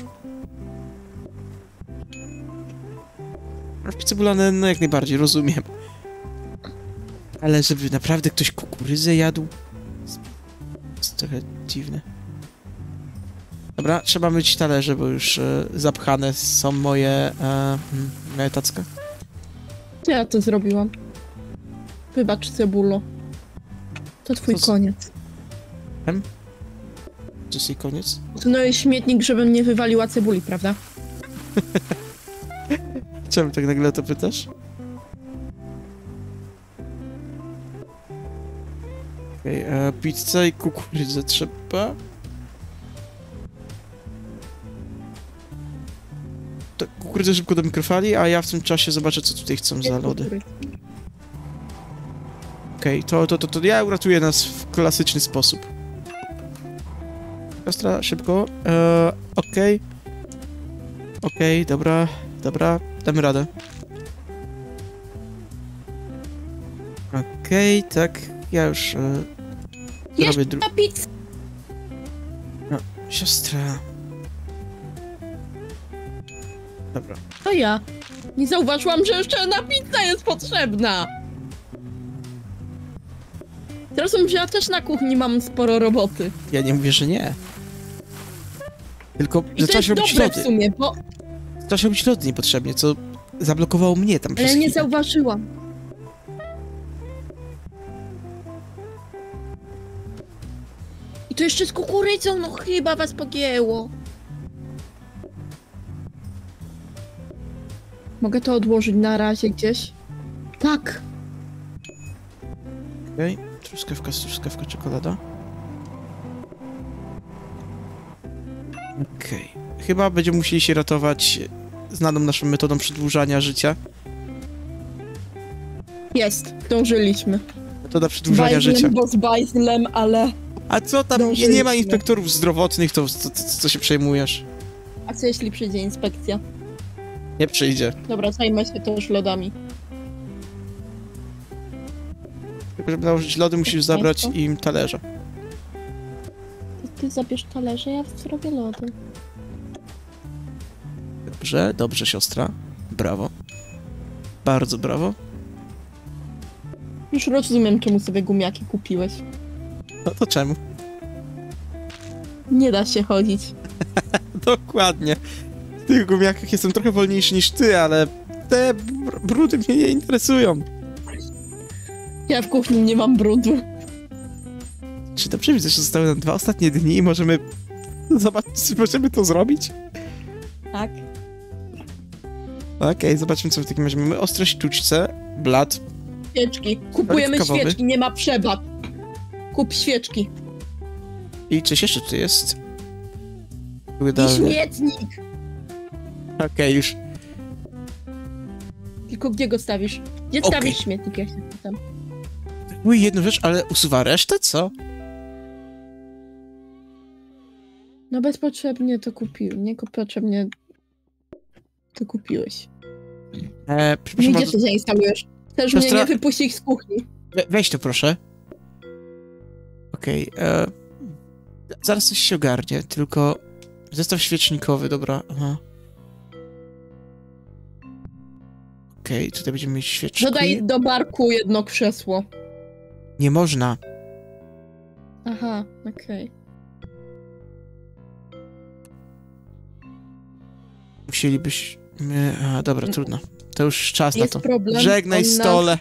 Speaker 1: Cebulane, no jak najbardziej, rozumiem. Ale żeby naprawdę ktoś kukurydzę jadł? Jest trochę dziwne. Dobra, trzeba myć talerze, bo już zapchane są moje tacka.
Speaker 2: Ja to zrobiłam. Wybacz, cebulo. To twój
Speaker 1: Co-
Speaker 2: koniec.
Speaker 1: To jest jej koniec?
Speaker 2: No i śmietnik, żebym nie wywaliła cebuli, prawda?
Speaker 1: Czemu tak nagle to pytasz? Okej, pizza i kukurydzę trzeba. To kukurydzę szybko do mikrofali, a ja w tym czasie zobaczę, co tutaj chcą za lody. Okej, to ja uratuję nas w klasyczny sposób. Siostra, szybko. Okej, dobra, damy radę. Okej, tak, ja już
Speaker 2: Jeszcze
Speaker 1: robię
Speaker 2: na pizzę!
Speaker 1: Siostra. Dobra.
Speaker 2: To ja. Nie zauważyłam, że jeszcze jedna pizza jest potrzebna! Zrozum, że ja też na kuchni mam sporo roboty.
Speaker 1: Ja nie mówię, że nie. Tylko
Speaker 2: I to
Speaker 1: zaczęła
Speaker 2: jest
Speaker 1: się robić
Speaker 2: dobre w
Speaker 1: lody.
Speaker 2: sumie, bo...
Speaker 1: Zaczęła się robić lody niepotrzebnie, co zablokowało mnie tam
Speaker 2: Ale
Speaker 1: przez
Speaker 2: ja nie
Speaker 1: chwilę.
Speaker 2: zauważyłam. I to jeszcze z kukurydzą, no chyba was pogięło. Mogę to odłożyć na razie gdzieś? Tak.
Speaker 1: Okej, truskawka, czekolada. Okej. Chyba będziemy musieli się ratować znaną naszą metodą przedłużania życia.
Speaker 2: Jest, dążyliśmy.
Speaker 1: Metoda przedłużania życia.
Speaker 2: Bo z bajzlem, ale...
Speaker 1: A co tam? Nie ma inspektorów zdrowotnych, to co się przejmujesz?
Speaker 2: A co jeśli przyjdzie inspekcja?
Speaker 1: Nie przyjdzie.
Speaker 2: Dobra, zajmę się też lodami.
Speaker 1: Tylko żeby nałożyć lody, musisz zabrać im talerze.
Speaker 2: Ty zabierz talerze, ja zrobię lody.
Speaker 1: Dobrze, dobrze, siostra. Brawo. Bardzo brawo.
Speaker 2: Już rozumiem, czemu sobie gumiaki kupiłeś.
Speaker 1: No to czemu?
Speaker 2: Nie da się chodzić.
Speaker 1: Dokładnie. W tych gumiakach jestem trochę wolniejszy niż ty, ale te brudy mnie nie interesują.
Speaker 2: Ja w kuchni nie mam brudu.
Speaker 1: Czy dobrze widzę, że zostały nam 2 ostatnie dni i możemy... Możemy to zrobić?
Speaker 2: Tak.
Speaker 1: Okej, zobaczmy, co w takim razie mamy. Ostre sztuczce, blat.
Speaker 2: Świeczki. Kupujemy
Speaker 1: kawowy.
Speaker 2: świeczki, nie ma przebad. Kup świeczki.
Speaker 1: I coś jeszcze tu jest?
Speaker 2: I śmietnik.
Speaker 1: Okej, już.
Speaker 2: Tylko gdzie go stawisz? Gdzie
Speaker 1: Okej.
Speaker 2: stawisz śmietnik, ja się pytam.
Speaker 1: Uj, jedną rzecz, ale usuwa resztę, co?
Speaker 2: No bezpotrzebnie to kupiłem. Niepotrzebnie to kupiłeś.
Speaker 1: Przepraszam
Speaker 2: Gdzie
Speaker 1: bardzo.
Speaker 2: to zainstalujesz? Chcesz mnie nie wypuścić z kuchni.
Speaker 1: Weź to, proszę. Okej, zaraz coś się ogarnie, tylko... Zestaw świecznikowy, dobra, aha. Okej, tutaj będziemy mieć świeczki.
Speaker 2: Dodaj do barku jedno krzesło.
Speaker 1: Nie można.
Speaker 2: Aha, okej.
Speaker 1: Musielibyśmy... A, dobra, trudno. To już czas na
Speaker 2: Jest
Speaker 1: to.
Speaker 2: problem.
Speaker 1: Żegnaj,
Speaker 2: on nas-
Speaker 1: stole.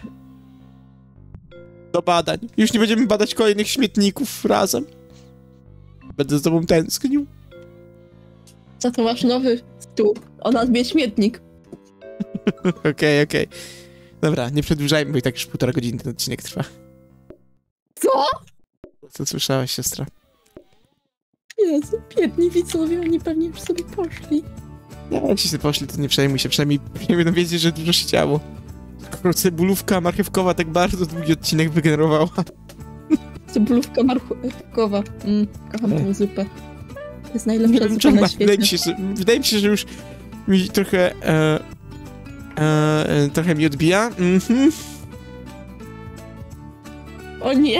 Speaker 1: Do badań. Już nie będziemy badać kolejnych śmietników razem. Będę z tobą tęsknił.
Speaker 2: Za to masz nowy stół o nazwie śmietnik.
Speaker 1: Okej. Dobra, nie przedłużajmy, bo i tak już 1,5 godziny ten odcinek trwa.
Speaker 2: Co?
Speaker 1: Co słyszałaś, siostra?
Speaker 2: Jezu, biedni widzowie, oni pewnie już sobie poszli.
Speaker 1: Nie, jeśli sobie poszli, to nie przejmuj się. Przynajmniej nie będą wiedzieć, że dużo się działo. Skoro cebulówka marchewkowa tak bardzo długi odcinek wygenerowała.
Speaker 2: Cebulówka marchewkowa. Kocham tę zupę. To jest
Speaker 1: Nie
Speaker 2: najlepsza
Speaker 1: wiem
Speaker 2: zupa
Speaker 1: czemu,
Speaker 2: na
Speaker 1: wydaje mi się, że już mi trochę... trochę mi odbija.
Speaker 2: O nie!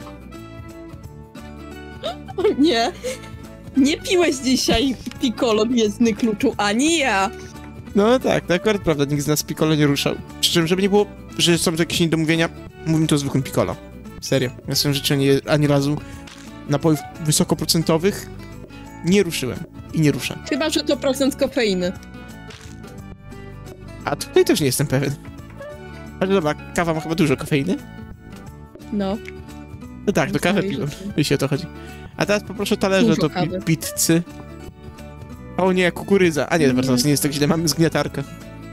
Speaker 2: O nie! Nie piłeś dzisiaj Piccolo Gwiezdny Kluczu, ani ja!
Speaker 1: No tak, to akurat prawda, nikt z nas Piccolo nie ruszał. Przy czym, żeby nie było, że są to jakieś niedomówienia, mówimy to o zwykłym Piccolo. Serio. Ja swoim życiu ani razu napojów wysokoprocentowych nie ruszyłem. I nie ruszam.
Speaker 2: Chyba, że to procent kofeiny.
Speaker 1: A tutaj też nie jestem pewien. Ale dobra, kawa ma chyba dużo kofeiny?
Speaker 2: No.
Speaker 1: No tak, do kawę piłem, jeśli o to chodzi. A teraz poproszę talerze
Speaker 2: Dużo
Speaker 1: do
Speaker 2: kawy.
Speaker 1: pizzy. O nie, kukurydza. A nie, dobra, teraz nie jest tak źle, mamy zgniatarkę.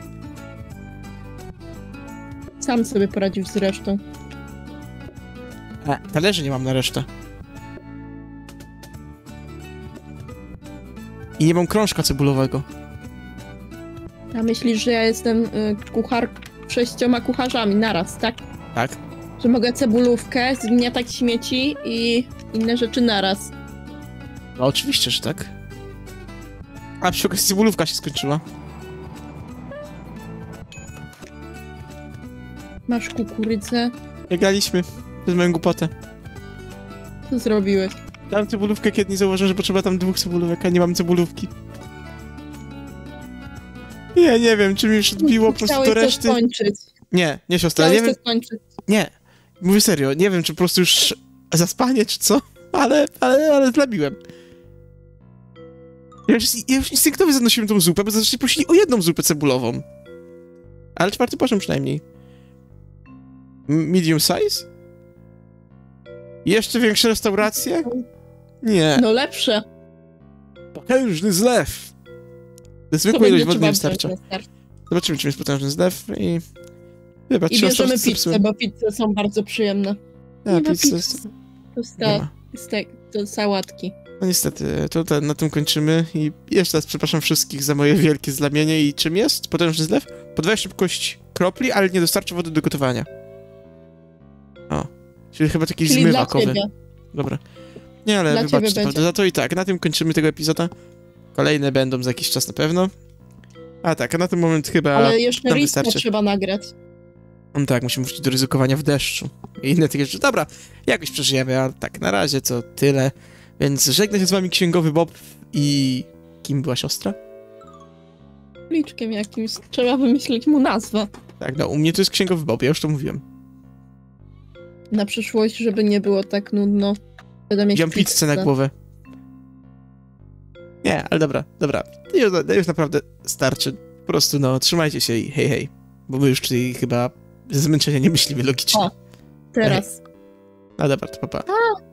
Speaker 2: Sam sobie poradził z resztą.
Speaker 1: A, talerzy nie mam na resztę. I nie mam krążka cebulowego.
Speaker 2: A myślisz, że ja jestem kuchar 6 kucharzami naraz, tak?
Speaker 1: Tak?
Speaker 2: Że mogę cebulówkę, zgniatać śmieci i inne rzeczy naraz.
Speaker 1: No oczywiście, że tak. A przy okazji cebulówka się skończyła.
Speaker 2: Masz kukurydzę.
Speaker 1: Biegaliśmy przez moją głupotę.
Speaker 2: Co zrobiłeś?
Speaker 1: Dałem cebulówkę, kiedy nie zauważyłem, że potrzeba tam 2 cebulówek, a nie mam cebulówki. Ja nie wiem, czy mi już odbiło po prostu do
Speaker 2: Chciałeś to
Speaker 1: reszty.
Speaker 2: skończyć.
Speaker 1: Nie, siostra, nie
Speaker 2: Chciałeś
Speaker 1: wiem.
Speaker 2: to skończyć.
Speaker 1: Nie, mówię serio, nie wiem, czy po prostu już zaspanie, czy co, ale zlabiłem. Ja już instynktownie zanosiłem tą zupę, bo zazwyczaj prosili o jedną zupę cebulową. Ale 4 poziom przynajmniej. Medium size? Jeszcze większe restauracje? Nie.
Speaker 2: No lepsze.
Speaker 1: Potężny zlew. Zwykła ilość wody nie wystarcza. Zobaczymy, czym jest potężny zlew i... Wybacz,
Speaker 2: I bierzemy
Speaker 1: siostro,
Speaker 2: pizzę, bo pizze są bardzo przyjemne.
Speaker 1: A,
Speaker 2: nie ma
Speaker 1: pizza
Speaker 2: pizzy.
Speaker 1: jest...
Speaker 2: To jest
Speaker 1: Nie
Speaker 2: ta,
Speaker 1: ma.
Speaker 2: to sałatki.
Speaker 1: No niestety, to na tym kończymy i jeszcze raz przepraszam wszystkich za moje wielkie zlamienie i czym jest potężny zlew? Podwaja szybkość kropli, ale nie dostarcza wody do gotowania. O, czyli chyba jakiś
Speaker 2: Czyli dla
Speaker 1: zmywakowy.
Speaker 2: ciebie.
Speaker 1: Dobra. Nie, ale
Speaker 2: Dla
Speaker 1: wybaczcie
Speaker 2: ciebie
Speaker 1: naprawdę za to i tak, na tym kończymy tego epizoda. Kolejne będą za jakiś czas na pewno. A tak, a na ten moment chyba
Speaker 2: Ale jeszcze
Speaker 1: nam
Speaker 2: Rispa
Speaker 1: wystarczy.
Speaker 2: trzeba nagrać.
Speaker 1: Tak, musimy wrócić do ryzykowania w deszczu. I inne takie rzeczy. Dobra, jakoś przeżyjemy, a tak, na razie to tyle. Więc żegna się z wami Księgowy Bob i... Kim była siostra?
Speaker 2: Liczkiem jakimś. Trzeba wymyślić mu nazwę.
Speaker 1: Tak, no, u mnie to jest Księgowy Bob, ja już to mówiłem.
Speaker 2: Na przyszłość, żeby nie było tak nudno. Będę mieć
Speaker 1: Wziąłem pizzę na głowę. Nie, ale dobra. Już naprawdę starczy. Po prostu, no, trzymajcie się i hej, hej. Bo my już tutaj chyba ze zmęczenia nie myślimy logicznie.
Speaker 2: O. Teraz.
Speaker 1: No dobra, to pa.